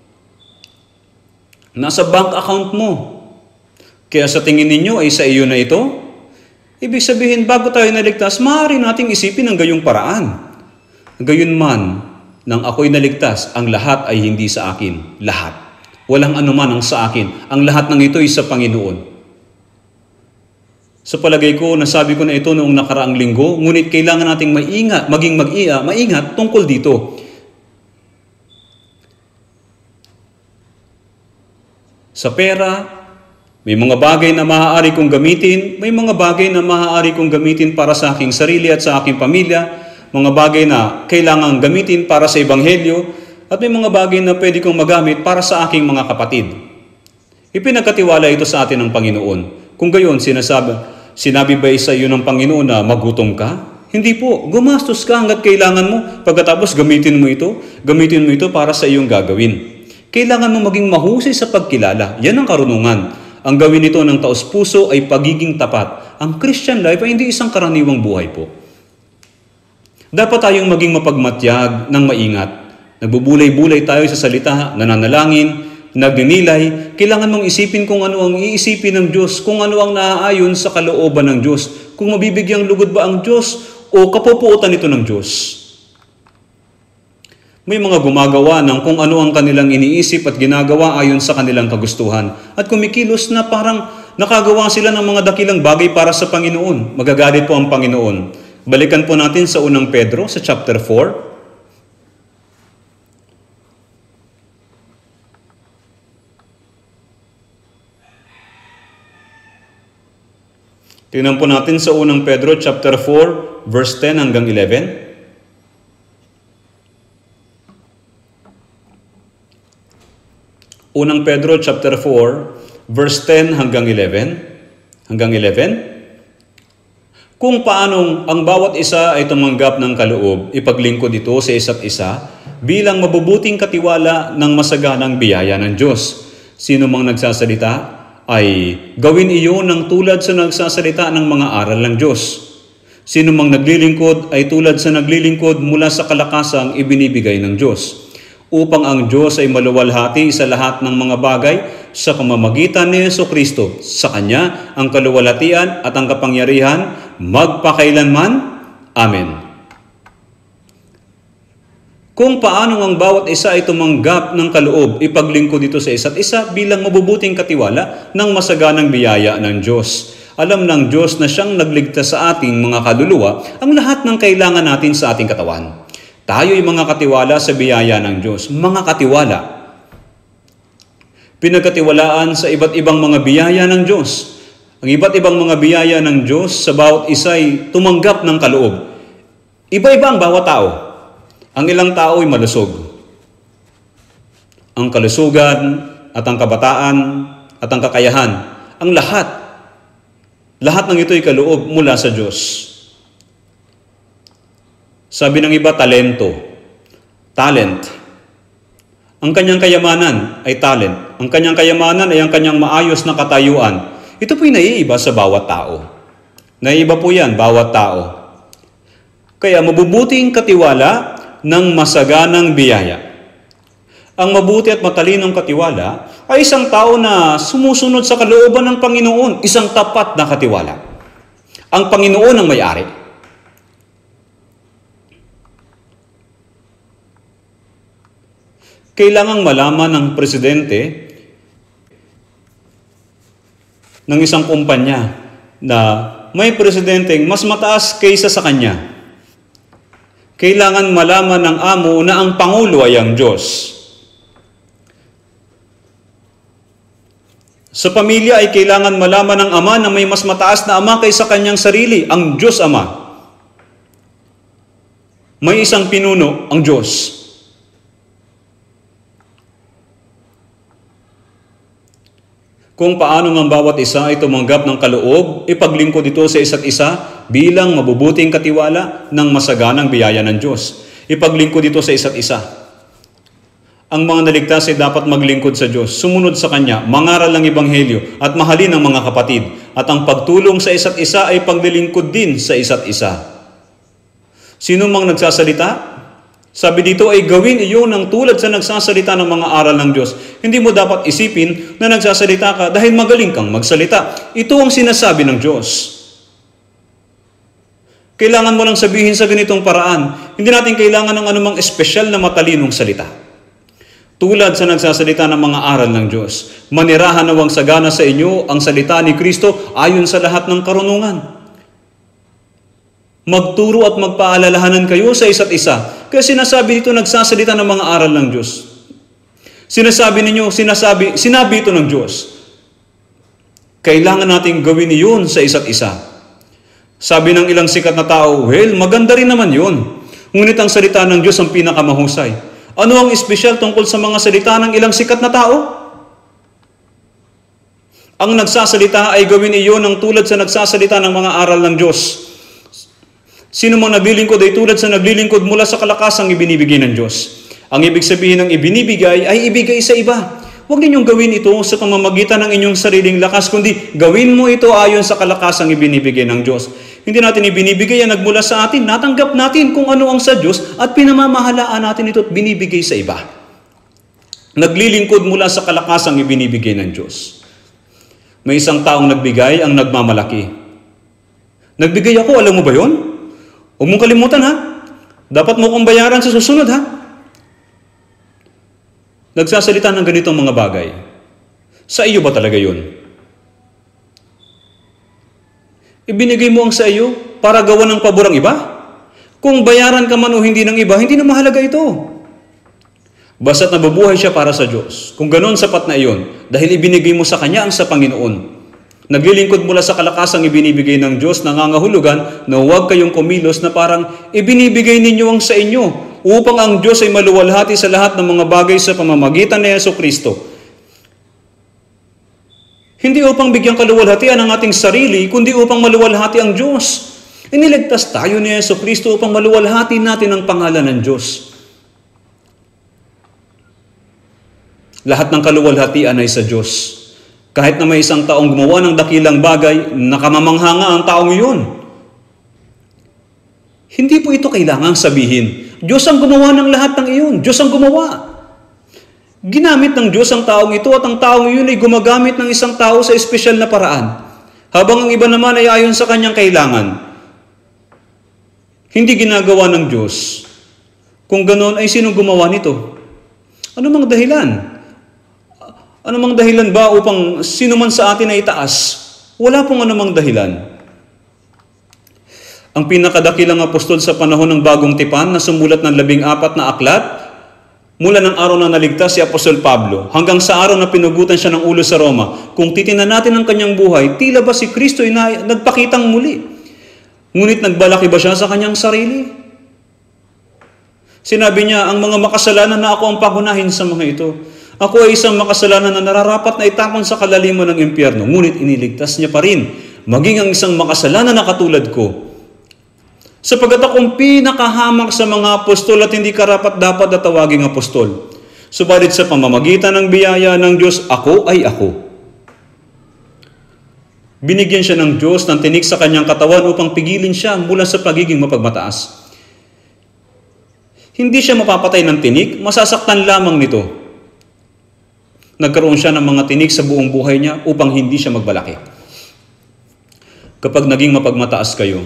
Nasa bank account mo. Kaya sa tingin ninyo ay sa iyo na ito? Ibig sabihin, bago tayo naligtas, maaari nating isipin ang gayong paraan. Gayunman, nang ako'y naligtas, ang lahat ay hindi sa akin. Lahat. Walang anuman ang sa akin. Ang lahat ng ito ay sa Panginoon. Sa palagay ko, nasabi ko na ito noong nakaraang linggo, ngunit kailangan nating maingat tungkol dito. Sa pera, may mga bagay na maaari kong gamitin, may mga bagay na maaari kong gamitin para sa aking sarili at sa aking pamilya, mga bagay na kailangang gamitin para sa Ebanghelyo, at may mga bagay na pwede kong magamit para sa aking mga kapatid. Ipinagkatiwala ito sa atin ng Panginoon. Kung gayon, sinabi ba sa iyo ng Panginoon na magutom ka? Hindi po. Gumastos ka hanggat kailangan mo. Pagkatapos gamitin mo ito para sa iyong gagawin. Kailangan mo maging mahusay sa pagkilala. Yan ang karunungan. Ang gawin nito ng taos-puso ay pagiging tapat. Ang Christian life ay hindi isang karaniwang buhay po. Dapat tayong maging mapagmatyag ng maingat. Nagbubulay-bulay tayo sa salita, nananalangin, nagninilay. Kailangan mong isipin kung ano ang iisipin ng Diyos, kung ano ang naaayon sa kalooban ng Diyos, kung mabibigyang lugod ba ang Diyos o kapupuotan ito ng Diyos. May mga gumagawa ng kung ano ang kanilang iniisip at ginagawa ayon sa kanilang kagustuhan at kumikilos na parang nakagawa sila ng mga dakilang bagay para sa Panginoon. Magagalit po ang Panginoon. Balikan po natin sa unang Pedro sa chapter 4. Tingnan po natin sa unang Pedro chapter 4, verse 10 hanggang 11. Unang Pedro chapter 4, verse 10 hanggang 11. Hanggang 11. Kung paanong ang bawat isa ay tumanggap ng kaloob, ipaglingkod ito sa isa't isa bilang mabubuting katiwala ng masaganang biyaya ng Diyos. Sino mang nagsasalita ay gawin iyon ng tulad sa nagsasalita ng mga aral ng Diyos. Sino mang naglilingkod ay tulad sa naglilingkod mula sa kalakasang ibinibigay ng Diyos, upang ang Diyos ay maluwalhati sa lahat ng mga bagay sa pamamagitan ni Jesucristo. Sa Kanya ang kaluwalhatian at ang kapangyarihan magpakailanman. Amen. Kung paano ang bawat isa ay tumanggap ng kaloob, ipaglingkod dito sa isa't isa bilang mabubuting katiwala ng masaganang biyaya ng Diyos. Alam ng Diyos na siyang nagligtas sa ating mga kaluluwa ang lahat ng kailangan natin sa ating katawan. Tayo'y mga katiwala sa biyaya ng Diyos. Mga katiwala. Pinagkatiwalaan sa iba't ibang mga biyaya ng Diyos. Ang iba't ibang mga biyaya ng Diyos sa bawat isa ay tumanggap ng kaloob. Iba-iba ang bawat tao. Ang ilang tao ay malusog. Ang kalusugan at ang kabataan at ang kakayahan, ang lahat ng ito ay kaloob mula sa Diyos. Sabi ng iba, talent. Ang kanyang kayamanan ay talent. Ang kanyang kayamanan ay ang kanyang maayos na katayuan. Ito po'y naiiba sa bawat tao. Naiiba po yan, bawat tao. Kaya mabubuting katiwala ng masaganang biyaya. Ang mabuti at matalinong katiwala ay isang tao na sumusunod sa kalooban ng Panginoon, isang tapat na katiwala. Ang Panginoon ang may-ari. Kailangang malaman ng presidente ng isang kumpanya na may presidenteng mas mataas kaysa sa kanya. Kailangan malaman ng amo na ang Pangulo ay ang Diyos. Sa pamilya ay kailangan malaman ng ama na may mas mataas na ama kaysa kanyang sarili, ang Diyos Ama. May isang pinuno, ang Diyos. Kung paano ang bawat isa ay tumanggap ng kaloob, ipaglingkod ito sa isa't isa bilang mabubuting katiwala ng masaganang biyaya ng Diyos. Ipaglingkod ito sa isa't isa. Ang mga naligtas ay dapat maglingkod sa Diyos, sumunod sa Kanya, mangaral ng Ebanghelyo at mahalin ang mga kapatid. At ang pagtulong sa isa't isa ay paglilingkod din sa isa't isa. Sino mang nagsasalita, sabi dito ay gawin iyon ng tulad sa nagsasalita ng mga aral ng Diyos. Hindi mo dapat isipin na nagsasalita ka dahil magaling kang magsalita. Ito ang sinasabi ng Diyos. Kailangan mo lang sabihin sa ganitong paraan. Hindi natin kailangan ng anumang espesyal na matalinong salita. Tulad sa nagsasalita ng mga aral ng Diyos. Manirahan nawang sagana sa inyo ang salita ni Kristo ayon sa lahat ng karunungan. Magturo at magpaalalahanan kayo sa isa't isa. Kaya sinasabi dito, nagsasalita ng mga aral ng Diyos. Sinabi ito ng Diyos. Kailangan nating gawin iyon sa isa't isa. Sabi ng ilang sikat na tao, well, maganda rin naman yun. Ngunit ang salita ng Diyos ang pinakamahusay. Ano ang espesyal tungkol sa mga salita ng ilang sikat na tao? Ang nagsasalita ay gawin iyon ng tulad sa nagsasalita ng mga aral ng Diyos. Sino mang naglilingkod ay tulad sa naglilingkod mula sa kalakasang ibinibigay ng Diyos. Ang ibig sabihin ng ibinibigay ay ibigay sa iba. Huwag ninyong gawin ito sa pamamagitan ng inyong sariling lakas, kundi gawin mo ito ayon sa kalakasang ibinibigay ng Diyos. Hindi natin ibinibigay yan nagmula sa atin. Natanggap natin kung ano ang sa Diyos at pinamamahalaan natin ito at binibigay sa iba. Naglilingkod mula sa kalakasang ibinibigay ng Diyos. May isang taong nagbigay ang nagmamalaki. Nagbigay ako, alam mo ba yon? Huwag mong kalimutan ha. Dapat mo kong bayaran sa susunod ha. Nagsasalita ng ganitong mga bagay. Sa iyo ba talaga yun? Ibinigay mo ang sa iyo para gawa ng pabor ang iba? Kung bayaran ka man o hindi ng iba, hindi na mahalaga ito. Basta't nabubuhay siya para sa Diyos. Kung ganon, sapat na iyon. Dahil ibinigay mo sa Kanya ang sa Panginoon. Naglilingkod mula sa kalakasang ibinibigay ng Diyos, nangangahulugan na huwag kayong kumilos na parang ibinibigay ninyo ang sa inyo upang ang Diyos ay maluwalhati sa lahat ng mga bagay sa pamamagitan ni Jesucristo. Hindi upang bigyang kaluwalhatian ang ating sarili, kundi upang maluwalhati ang Diyos. Iniligtas tayo ni Jesucristo upang maluwalhati natin ang pangalan ng Diyos. Lahat ng kaluwalhatian ay sa Diyos. Kahit na may isang taong gumawa ng dakilang bagay, nakamamangha ang taong iyon. Hindi po ito kailangang sabihin, Diyos ang gumawa ng lahat ng iyon. Diyos ang gumawa. Ginamit ng Diyos ang taong ito at ang taong iyon ay gumagamit ng isang tao sa espesyal na paraan. Habang ang iba naman ay ayon sa kanyang kailangan. Hindi ginagawa ng Diyos. Kung ganoon ay sino gumawa nito? Ano mang dahilan? Ano mang dahilan ba upang sino man sa atin ay itaas? Wala pong anumang dahilan. Ang pinakadakilang apostol sa panahon ng Bagong Tipan na sumulat ng 14 na aklat, mula ng araw na naligtas si Apostol Pablo, hanggang sa araw na pinugutan siya ng ulo sa Roma, kung titingnan natin ang kanyang buhay, tila ba si Kristo ay nagpakitang muli? Ngunit nagbalaki ba siya sa kanyang sarili? Sinabi niya, ang mga makasalanan na ako ang pagunahin sa mga ito. Ako ay isang makasalanan na nararapat na itapon sa kalaliman ng impyerno. Ngunit iniligtas niya pa rin, maging ang isang makasalanan na katulad ko. Sapagat akong pinakahamak sa mga apostol at hindi karapat-dapat na tawaging apostol. Subalit sa pamamagitan ng biyaya ng Diyos, ako ay ako. Binigyan siya ng Diyos ng tinik sa kanyang katawan upang pigilin siya mula sa pagiging mapagmataas. Hindi siya mapapatay ng tinik, masasaktan lamang nito. Nagkaroon siya ng mga tinik sa buong buhay niya upang hindi siya magbalaki. Kapag naging mapagmataas kayo,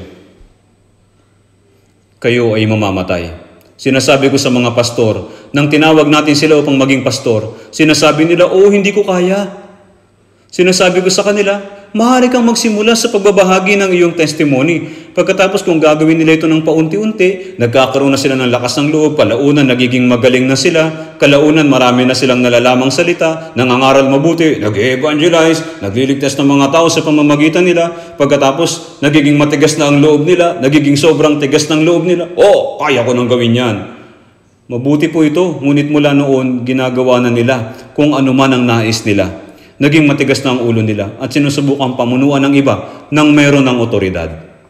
kayo ay mamamatay. Sinasabi ko sa mga pastor, nang tinawag natin sila upang maging pastor, sinasabi nila, hindi ko kaya. Sinasabi ko sa kanila, maaari kang magsimula sa pagbabahagi ng iyong testimony. Pagkatapos kung gagawin nila ito ng paunti-unti, nagkakaroon na sila ng lakas ng loob, palaunan nagiging magaling na sila, kalaunan marami na silang nalalamang salita, nangangaral mabuti, nag-evangelize, nagliligtas ng mga tao sa pamamagitan nila, pagkatapos nagiging matigas na ang loob nila, nagiging sobrang tigas ng loob nila, kaya ko nang gawin yan. Mabuti po ito, ngunit mula noon, ginagawa na nila kung ano man ang nais nila. Naging matigas na ang ulo nila at sinusubukan pamunuan ng iba nang mayroon ng otoridad.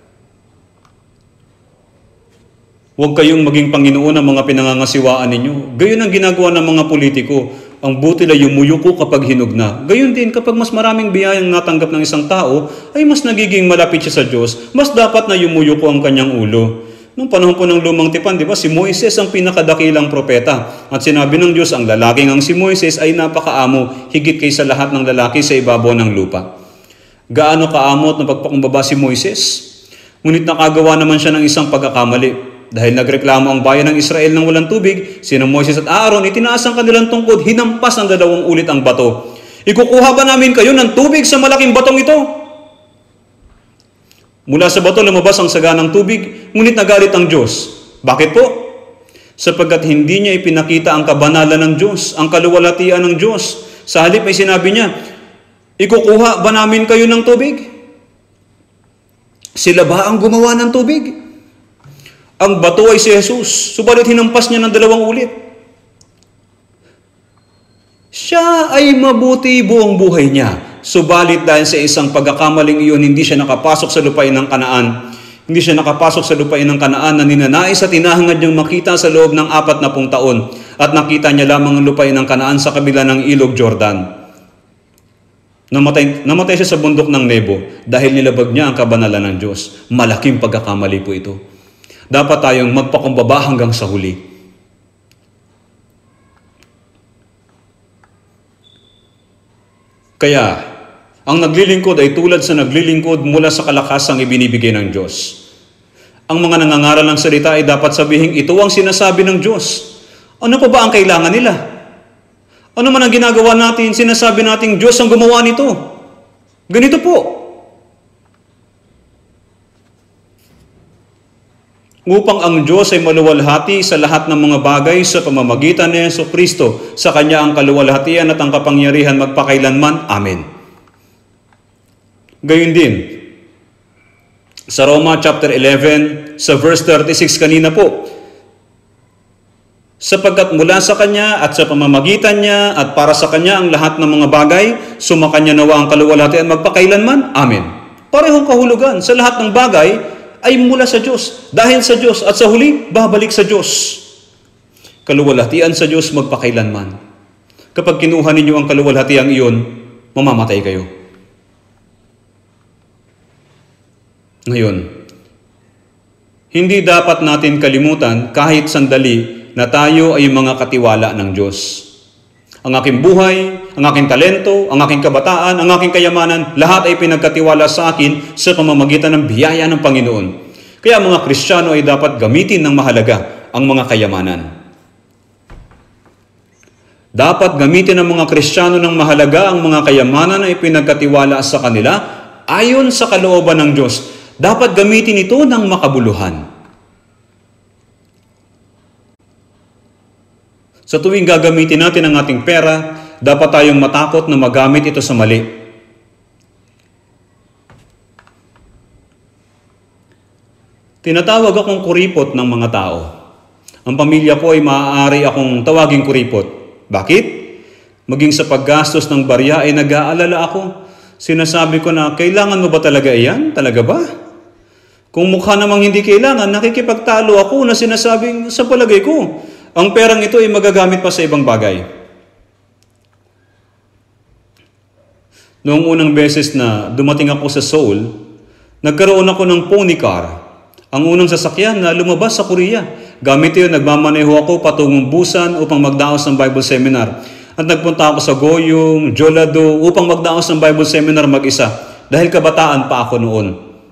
Huwag kayong maging Panginoon ng mga pinangangasiwaan ninyo. Gayon ang ginagawa ng mga politiko. Ang butil ay yumuyuko kapag hinog na. Gayon din kapag mas maraming biyayang natanggap ng isang tao, ay mas nagiging malapit siya sa Diyos, mas dapat na yumuyuko ang kanyang ulo. Noong panahon po ng Lumang Tipan, di ba, si Moises ang pinakadakilang propeta. At sinabi ng Diyos, ang lalaking ang si Moises ay napakaamo, higit kaysa lahat ng lalaki sa ibabaw ng lupa. Gaano kaamo at napagpakumbaba si Moises? Ngunit nakagawa naman siya ng isang pagkakamali. Dahil nagreklamo ang bayan ng Israel ng walang tubig, sina Moises at Aaron, itinaas ang kanilang tungkod, hinampas ng 2 ulit ang bato. Ikukuha ba namin kayo ng tubig sa malaking batong ito? Mula sa bato lumabas ang saganang tubig, ngunit nagalit ang Diyos. Bakit po? Sapagkat hindi niya ipinakita ang kabanalan ng Diyos, ang kaluwalhatian ng Diyos. Sa halip ay sinabi niya, ikukuha ba namin kayo ng tubig? Sila ba ang gumawa ng tubig? Ang bato ay si Jesus, subalit hinampas niya ng 2 ulit. Siya ay mabuti buong buhay niya. Subalit dahil sa isang pagkakamaling iyon, hindi siya nakapasok sa lupain ng Kanaan. Hindi siya nakapasok sa lupain ng Kanaan na ninanais at hinahangad niyang makita sa loob ng 40 taon. At nakita niya lamang ang lupain ng Kanaan sa kabila ng ilog Jordan. Namatay siya sa bundok ng Nebo dahil nilabag niya ang kabanalan ng Diyos. Malaking pagkakamali po ito. Dapat tayong magpakumbaba hanggang sa huli. Kaya, ang naglilingkod ay tulad sa naglilingkod mula sa kalakasang ibinibigay ng Diyos. Ang mga nangangaral ng salita ay dapat sabihin, ito ang sinasabi ng Diyos. Ano pa ba ang kailangan nila? Ano man ang ginagawa natin, sinasabi natin, Diyos ang gumawa nito. Ganito po. Upang ang Diyos ay maluwalhati sa lahat ng mga bagay sa pamamagitan ni Jesucristo, sa Kanya ang kaluwalhatian at ang kapangyarihan magpakailanman. Amen. Gayon din, sa Roma chapter 11, sa verse 36 kanina po, sapagkat mula sa Kanya at sa pamamagitan niya at para sa Kanya ang lahat ng mga bagay, sumakanya nawa ang kaluwalhatian magpakailanman. Amen. Parehong kahulugan, sa lahat ng bagay ay mula sa Diyos, dahil sa Diyos, at sa huli, babalik sa Diyos. Kaluwalhatian sa Diyos magpakailanman. Kapag kinuha ninyo ang kaluwalhatiang iyon, mamamatay kayo. Ngayon, hindi dapat natin kalimutan kahit sandali na tayo ay mga katiwala ng Diyos. Ang aking buhay, ang aking talento, ang aking kabataan, ang aking kayamanan, lahat ay pinagkatiwala sa akin sa pamamagitan ng biyaya ng Panginoon. Kaya mga Kristiyano ay dapat gamitin ng mahalaga ang mga kayamanan. Dapat gamitin ng mga Kristiyano ng mahalaga ang mga kayamanan na ipinagkatiwala sa kanila ayon sa kalooban ng Diyos. Dapat gamitin ito ng makabuluhan. Sa tuwing gagamitin natin ang ating pera, dapat tayong matakot na magamit ito sa mali. Tinatawag akong kuripot ng mga tao. Ang pamilya ko ay maaari akong tawaging kuripot. Bakit? Maging sa paggastos ng barya ay nag-aalala ako. Sinasabi ko na, kailangan mo ba talaga iyan? Talaga ba? Kung mukha namang hindi kailangan, nakikipagtalo ako na sinasabing sa palagay ko, ang perang ito ay magagamit pa sa ibang bagay. Noong unang beses na dumating ako sa Seoul, nagkaroon ako ng pony car. Ang unang sasakyan na lumabas sa Korea. Gamit yun, nagmamaneho ako patungong Busan upang magdaos ng Bible Seminar. At nagpunta ako sa Goyong, Jeollado upang magdaos ng Bible Seminar mag-isa. Dahil kabataan pa ako noon.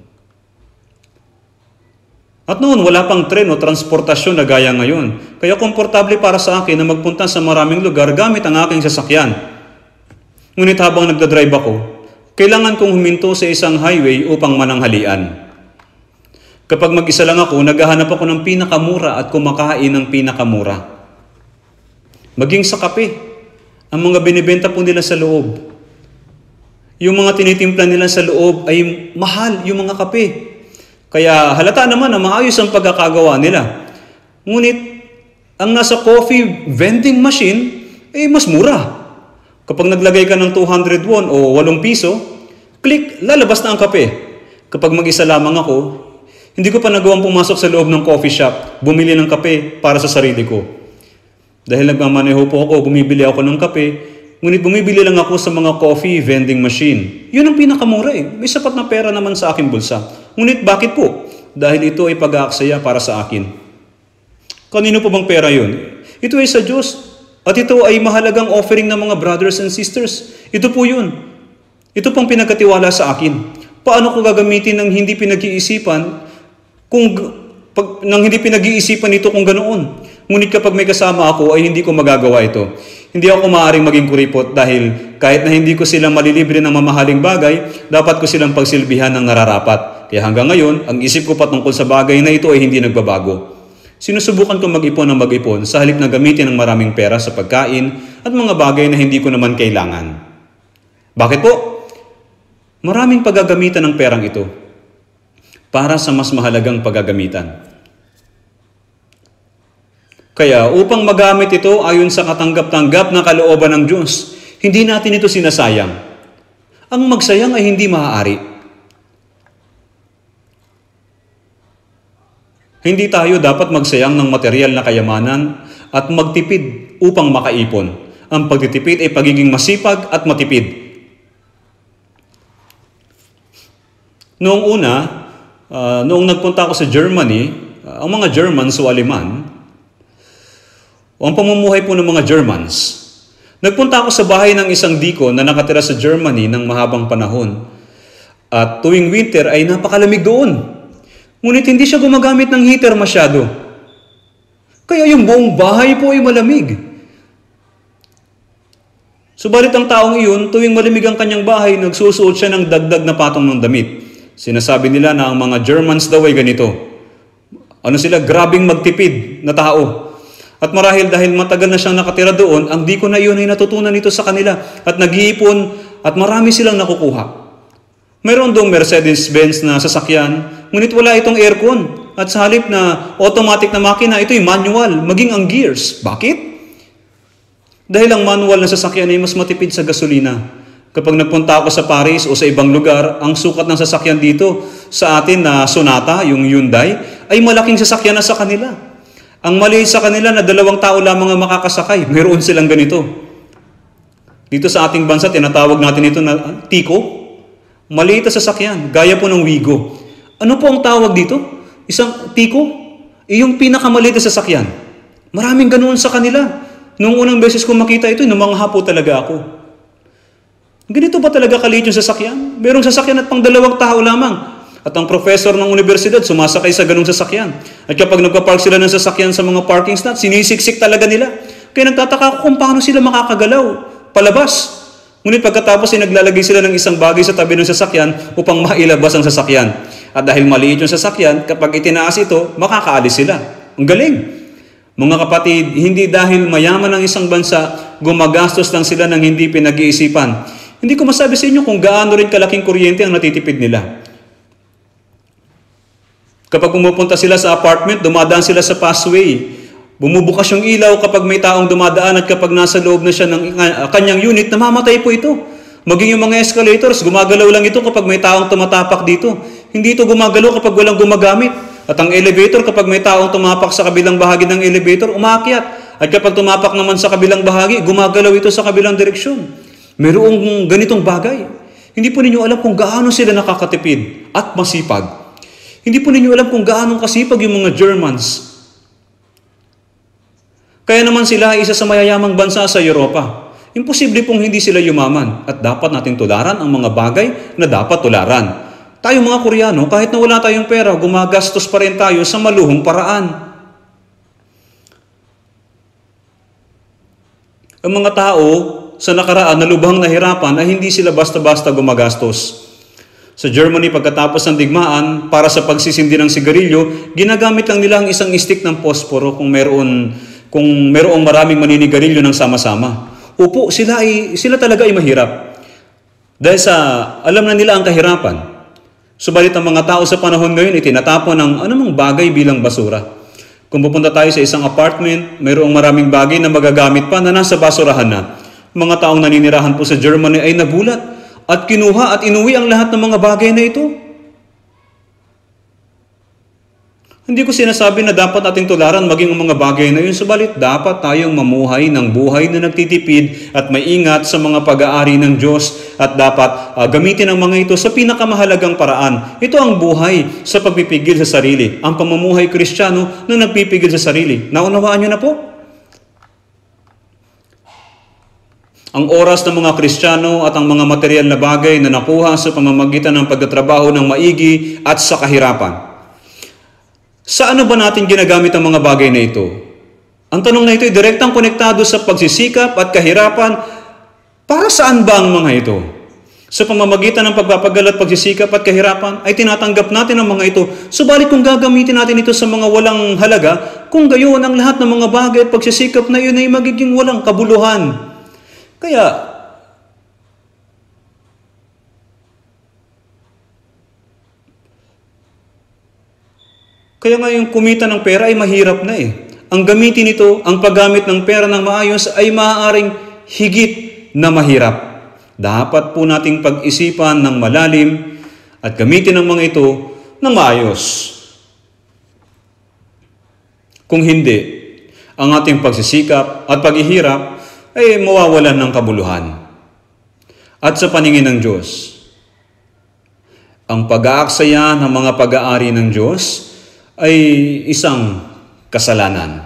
At noon, wala pang tren o transportasyon na gaya ngayon. Kaya komportable para sa akin na magpunta sa maraming lugar gamit ang aking sasakyan. Ngunit habang nagdadrive ako, kailangan kong huminto sa isang highway upang mananghalian. Kapag mag-isa lang ako, naghahanap ako ng pinakamura at kumakain ng pinakamura. Maging sa kape, ang mga binibenta po nila sa loob. Yung mga tinitimpla nila sa loob ay mahal, yung mga kape. Kaya halata naman na maayos ang pagkakagawa nila. Ngunit, ang nasa coffee vending machine ay mas mura. Kapag naglagay ka ng 200 won o 8 piso, click, lalabas na ang kape. Kapag mag-isa lamang ako, hindi ko pa nagawang pumasok sa loob ng coffee shop, bumili ng kape para sa sarili ko. Dahil nagmamaneho po ako, bumibili ako ng kape, ngunit bumibili lang ako sa mga coffee vending machine. Yun ang pinakamura eh. May sapat na pera naman sa aking bulsa. Ngunit bakit po? Dahil ito ay pag-aaksaya para sa akin. Kanino po bang pera yun? Ito ay sa Diyos. At ito ay mahalagang offering ng mga brothers and sisters. Ito po yun. Ito pong pinagkatiwala sa akin. Paano ko gagamitin ng hindi pinag-iisipan nang hindi pinag-iisipan ito kung ganoon? Ngunit kapag may kasama ako ay hindi ko magagawa ito. Hindi ako maaaring maging kuripot dahil kahit na hindi ko silang malilibre ng mamahaling bagay, dapat ko silang pagsilbihan ng nararapat. Kaya hanggang ngayon, ang isip ko patungkol sa bagay na ito ay hindi nagbabago. Sinusubukan kong mag-ipon ng mag-ipon sa halip na gamitin ng maraming pera sa pagkain at mga bagay na hindi ko naman kailangan. Bakit po? Maraming paggagamitan ng perang ito para sa mas mahalagang paggagamitan. Kaya upang magamit ito ayon sa katanggap-tanggap na kalooban ng Diyos, hindi natin ito sinasayang. Ang magsayang ay hindi maaari. Hindi tayo dapat magsayang ng material na kayamanan at magtipid upang makaipon. Ang pagtitipid ay pagiging masipag at matipid. Noong nagpunta ako sa Germany, ang mga Germans o Aleman, ang pamumuhay po ng mga Germans. Nagpunta ako sa bahay ng isang dikon na nakatira sa Germany ng mahabang panahon. At tuwing winter ay napakalamig doon. Ngunit hindi siya gumagamit ng heater masyado. Kaya yung buong bahay po ay malamig. Subalit ang taong iyon, tuwing malamig ang kanyang bahay, nagsusuot siya ng dagdag na patong ng damit. Sinasabi nila na ang mga Germans daw ay ganito. Ano sila? Grabing magtipid na tao. At marahil dahil matagal na siyang nakatira doon, ang dikon na iyon ay natutunan nito sa kanila at nag-iipon at marami silang nakukuha. Mayroon dong Mercedes-Benz na sasakyan, ngunit wala itong aircon. At sa halip na automatic na makina, ito'y manual, maging ang gears. Bakit? Dahil ang manual na sasakyan ay mas matipid sa gasolina. Kapag nagpunta ako sa Paris o sa ibang lugar, ang sukat ng sasakyan dito sa atin na Sonata, yung Hyundai, ay malaking sasakyan na sa kanila. Ang maliit sa kanila na 2 tao lamang ang makakasakay. Mayroon silang ganito. Dito sa ating bansa, tinatawag natin ito na Tico. Maliit na sasakyan, gaya po ng Wigo. Ano po ang tawag dito? Isang Tico? Yung pinakamaliit na sasakyan. Maraming ganoon sa kanila. Noong unang beses ko makita ito, namangha po talaga ako. Ganito ba talaga kaliit yung sasakyan? Merong sasakyan at pang 2 tao lamang. At ang professor ng universidad sumasakay sa ganung sasakyan. At kapag nagpa-park sila ng sasakyan sa mga parking slot, sinisiksik talaga nila. Kaya nagtataka ako kung paano sila makakagalaw palabas. Ngunit pagkatapos ay naglalagay sila ng isang bagay sa tabi ng sasakyan upang mailabas ang sasakyan. At dahil maliit yung sasakyan, kapag itinaas ito, makakaalis sila. Ang galing! Mga kapatid, hindi dahil mayaman ang isang bansa, gumagastos lang sila ng hindi pinag-iisipan. Hindi ko masabi sa inyo kung gaano rin kalaking kuryente ang natitipid nila. Kapag pumupunta sila sa apartment, dumadaan sila sa passway. Bumubukas yung ilaw kapag may taong dumadaan at kapag nasa loob na siya ng kanyang unit, namamatay po ito. Maging yung mga escalators, gumagalaw lang ito kapag may taong tumatapak dito. Hindi ito gumagalaw kapag walang gumagamit. At ang elevator, kapag may taong tumapak sa kabilang bahagi ng elevator, umaakyat. At kapag tumapak naman sa kabilang bahagi, gumagalaw ito sa kabilang direksyon. Mayroong ganitong bagay. Hindi po ninyo alam kung gaano sila nakakatipid at masipag. Hindi po ninyo alam kung gaano kasipag yung mga Germans. Kaya naman sila ay isa sa mayayamang bansa sa Europa. Imposible pong hindi sila yumaman at dapat nating tularan ang mga bagay na dapat tularan. Tayo mga Koreano, kahit na wala tayong pera, gumagastos pa rin tayo sa maluhong paraan. Ang mga tao sa nakaraan na lubhang nahirapan ay hindi sila basta-basta gumagastos. Sa Germany, pagkatapos ng digmaan, para sa pagsisindi ng sigarilyo, ginagamit lang nila ang isang stick ng posporo kung merong maraming maninigarilyo ng sama-sama. Upo, sila talaga ay mahirap. Dahil sa alam na nila ang kahirapan. Subalit ang mga tao sa panahon ngayon ay tinatapon ng anumang bagay bilang basura. Kung pupunta tayo sa isang apartment, mayroong maraming bagay na magagamit pa na nasa basurahan na. Mga taong naninirahan po sa Germany ay nagulat at kinuha at inuwi ang lahat ng mga bagay na ito. Hindi ko sinasabi na dapat ating tularan maging ang mga bagay na yun, subalit dapat tayong mamuhay ng buhay na nagtitipid at maingat sa mga pag-aari ng Diyos at dapat gamitin ang mga ito sa pinakamahalagang paraan. Ito ang buhay sa pagpipigil sa sarili, ang pamumuhay Kristiyano na nagpipigil sa sarili. Naunawaan niyo na po? Ang oras ng mga Kristiyano at ang mga material na bagay na nakuha sa pamamagitan ng pagtatrabaho ng maigi at sa kahirapan. Sa ano ba natin ginagamit ang mga bagay na ito? Ang tanong na ito ay direktang konektado sa pagsisikap at kahirapan. Para saan ba ang mga ito? Sa pamamagitan ng pagpapagal at pagsisikap at kahirapan ay tinatanggap natin ang mga ito. Subalit kung gagamitin natin ito sa mga walang halaga, kung gayon ang lahat ng mga bagay at pagsisikap na yun ay magiging walang kabuluhan. Kaya, nga yung kumita ng pera ay mahirap na eh. Ang gamitin ito, ang paggamit ng pera ng maayos ay maaaring higit na mahirap. Dapat po nating pag-isipan ng malalim at gamitin ang mga ito ng maayos. Kung hindi, ang ating pagsisikap at paghihirap ay mawawalan ng kabuluhan. At sa paningin ng Diyos, ang pag-aaksaya ng mga pag-aari ng Diyos ay isang kasalanan.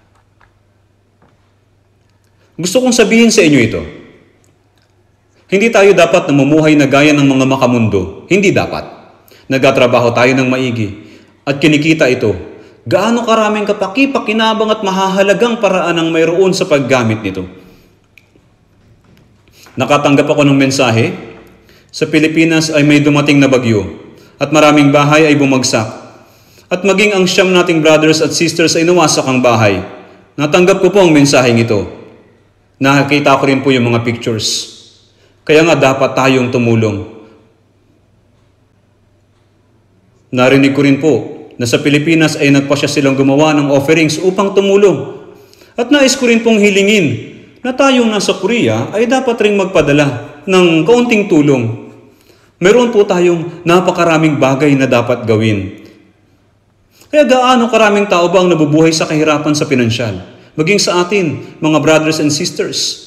Gusto kong sabihin sa inyo ito. Hindi tayo dapat namumuhay na gaya ng mga makamundo. Hindi dapat. Nagtatrabaho tayo ng maigi at kinikita ito. Gaano karaming kapaki-pakinabang at mahahalagang paraan ang mayroon sa paggamit nito. Nakatanggap ako ng mensahe. Sa Pilipinas ay may dumating na bagyo at maraming bahay ay bumagsak. At maging ang siyam nating brothers at sisters ay nawasak ang bahay. Natanggap ko po ang mensaheng ito. Nakakita ko rin po yung mga pictures. Kaya nga dapat tayong tumulong. Narinig ko rin po na sa Pilipinas ay nagpasya silang gumawa ng offerings upang tumulong. At nais ko rin pong hilingin na tayong nasa Korea ay dapat ring magpadala ng kaunting tulong. Meron po tayong napakaraming bagay na dapat gawin. Kaya gaano karaming tao ba ang nabubuhay sa kahirapan sa pinansyal? Maging sa atin, mga brothers and sisters.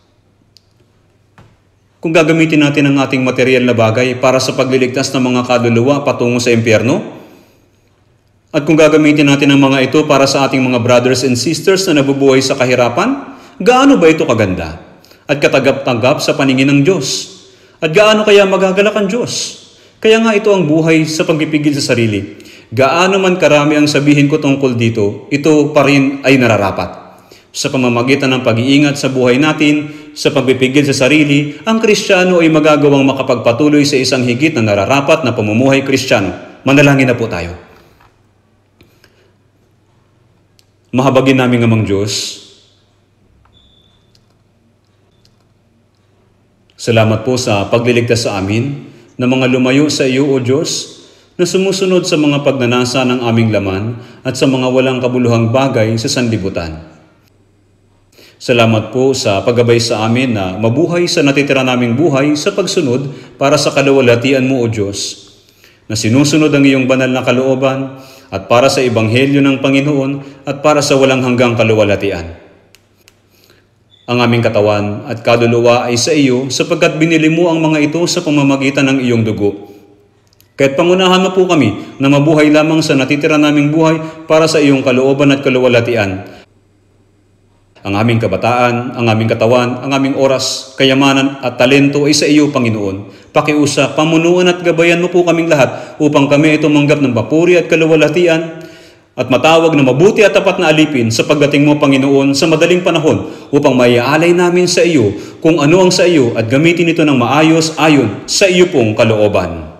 Kung gagamitin natin ang ating material na bagay para sa pagliligtas ng mga kaluluwa patungo sa impyerno, at kung gagamitin natin ang mga ito para sa ating mga brothers and sisters na nabubuhay sa kahirapan, gaano ba ito kaganda at katanggap-tanggap sa paningin ng Diyos? At gaano kaya magagalak ang Diyos? Kaya nga ito ang buhay sa pagpipigil sa sarili. Gaano man karami ang sabihin ko tungkol dito, ito pa rin ay nararapat. Sa pamamagitan ng pag-iingat sa buhay natin, sa pagpipigil sa sarili, ang Kristiyano ay magagawang makapagpatuloy sa isang higit na nararapat na pamumuhay Kristiyano. Manalangin na po tayo. Mahabagin namin amang Diyos, salamat po sa pagliligtas sa amin na mga lumayo sa iyo, O Diyos, na sumusunod sa mga pagnanasa ng aming laman at sa mga walang kabuluhang bagay sa sanlibutan. Salamat po sa paggabay sa amin na mabuhay sa natitira naming buhay sa pagsunod para sa kaluwalhatian mo, O Diyos, na sinusunod ang iyong banal na kalooban at para sa ebanghelyo ng Panginoon at para sa walang hanggang kaluwalhatian. Ang aming katawan at kaluluwa ay sa iyo sapagkat binili mo ang mga ito sa pamamagitan ng iyong dugo. Kaya't pangunahan mo po kami na mabuhay lamang sa natitira naming buhay para sa iyong kalooban at kaluwalhatian. Ang aming kabataan, ang aming katawan, ang aming oras, kayamanan at talento ay sa iyo, Panginoon. Pakiusap, pamunuan at gabayan mo po kaming lahat upang kami ay tumanggap ng papuri at kaluwalhatian at matawag na mabuti at tapat na alipin sa pagdating mo, Panginoon, sa madaling panahon upang maiaalay namin sa iyo kung ano ang sa iyo at gamitin ito ng maayos ayon sa iyo pong kalooban.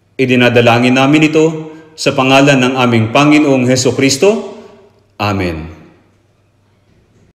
Idinadalangin namin ito sa pangalan ng aming Panginoong Hesukristo. Amen.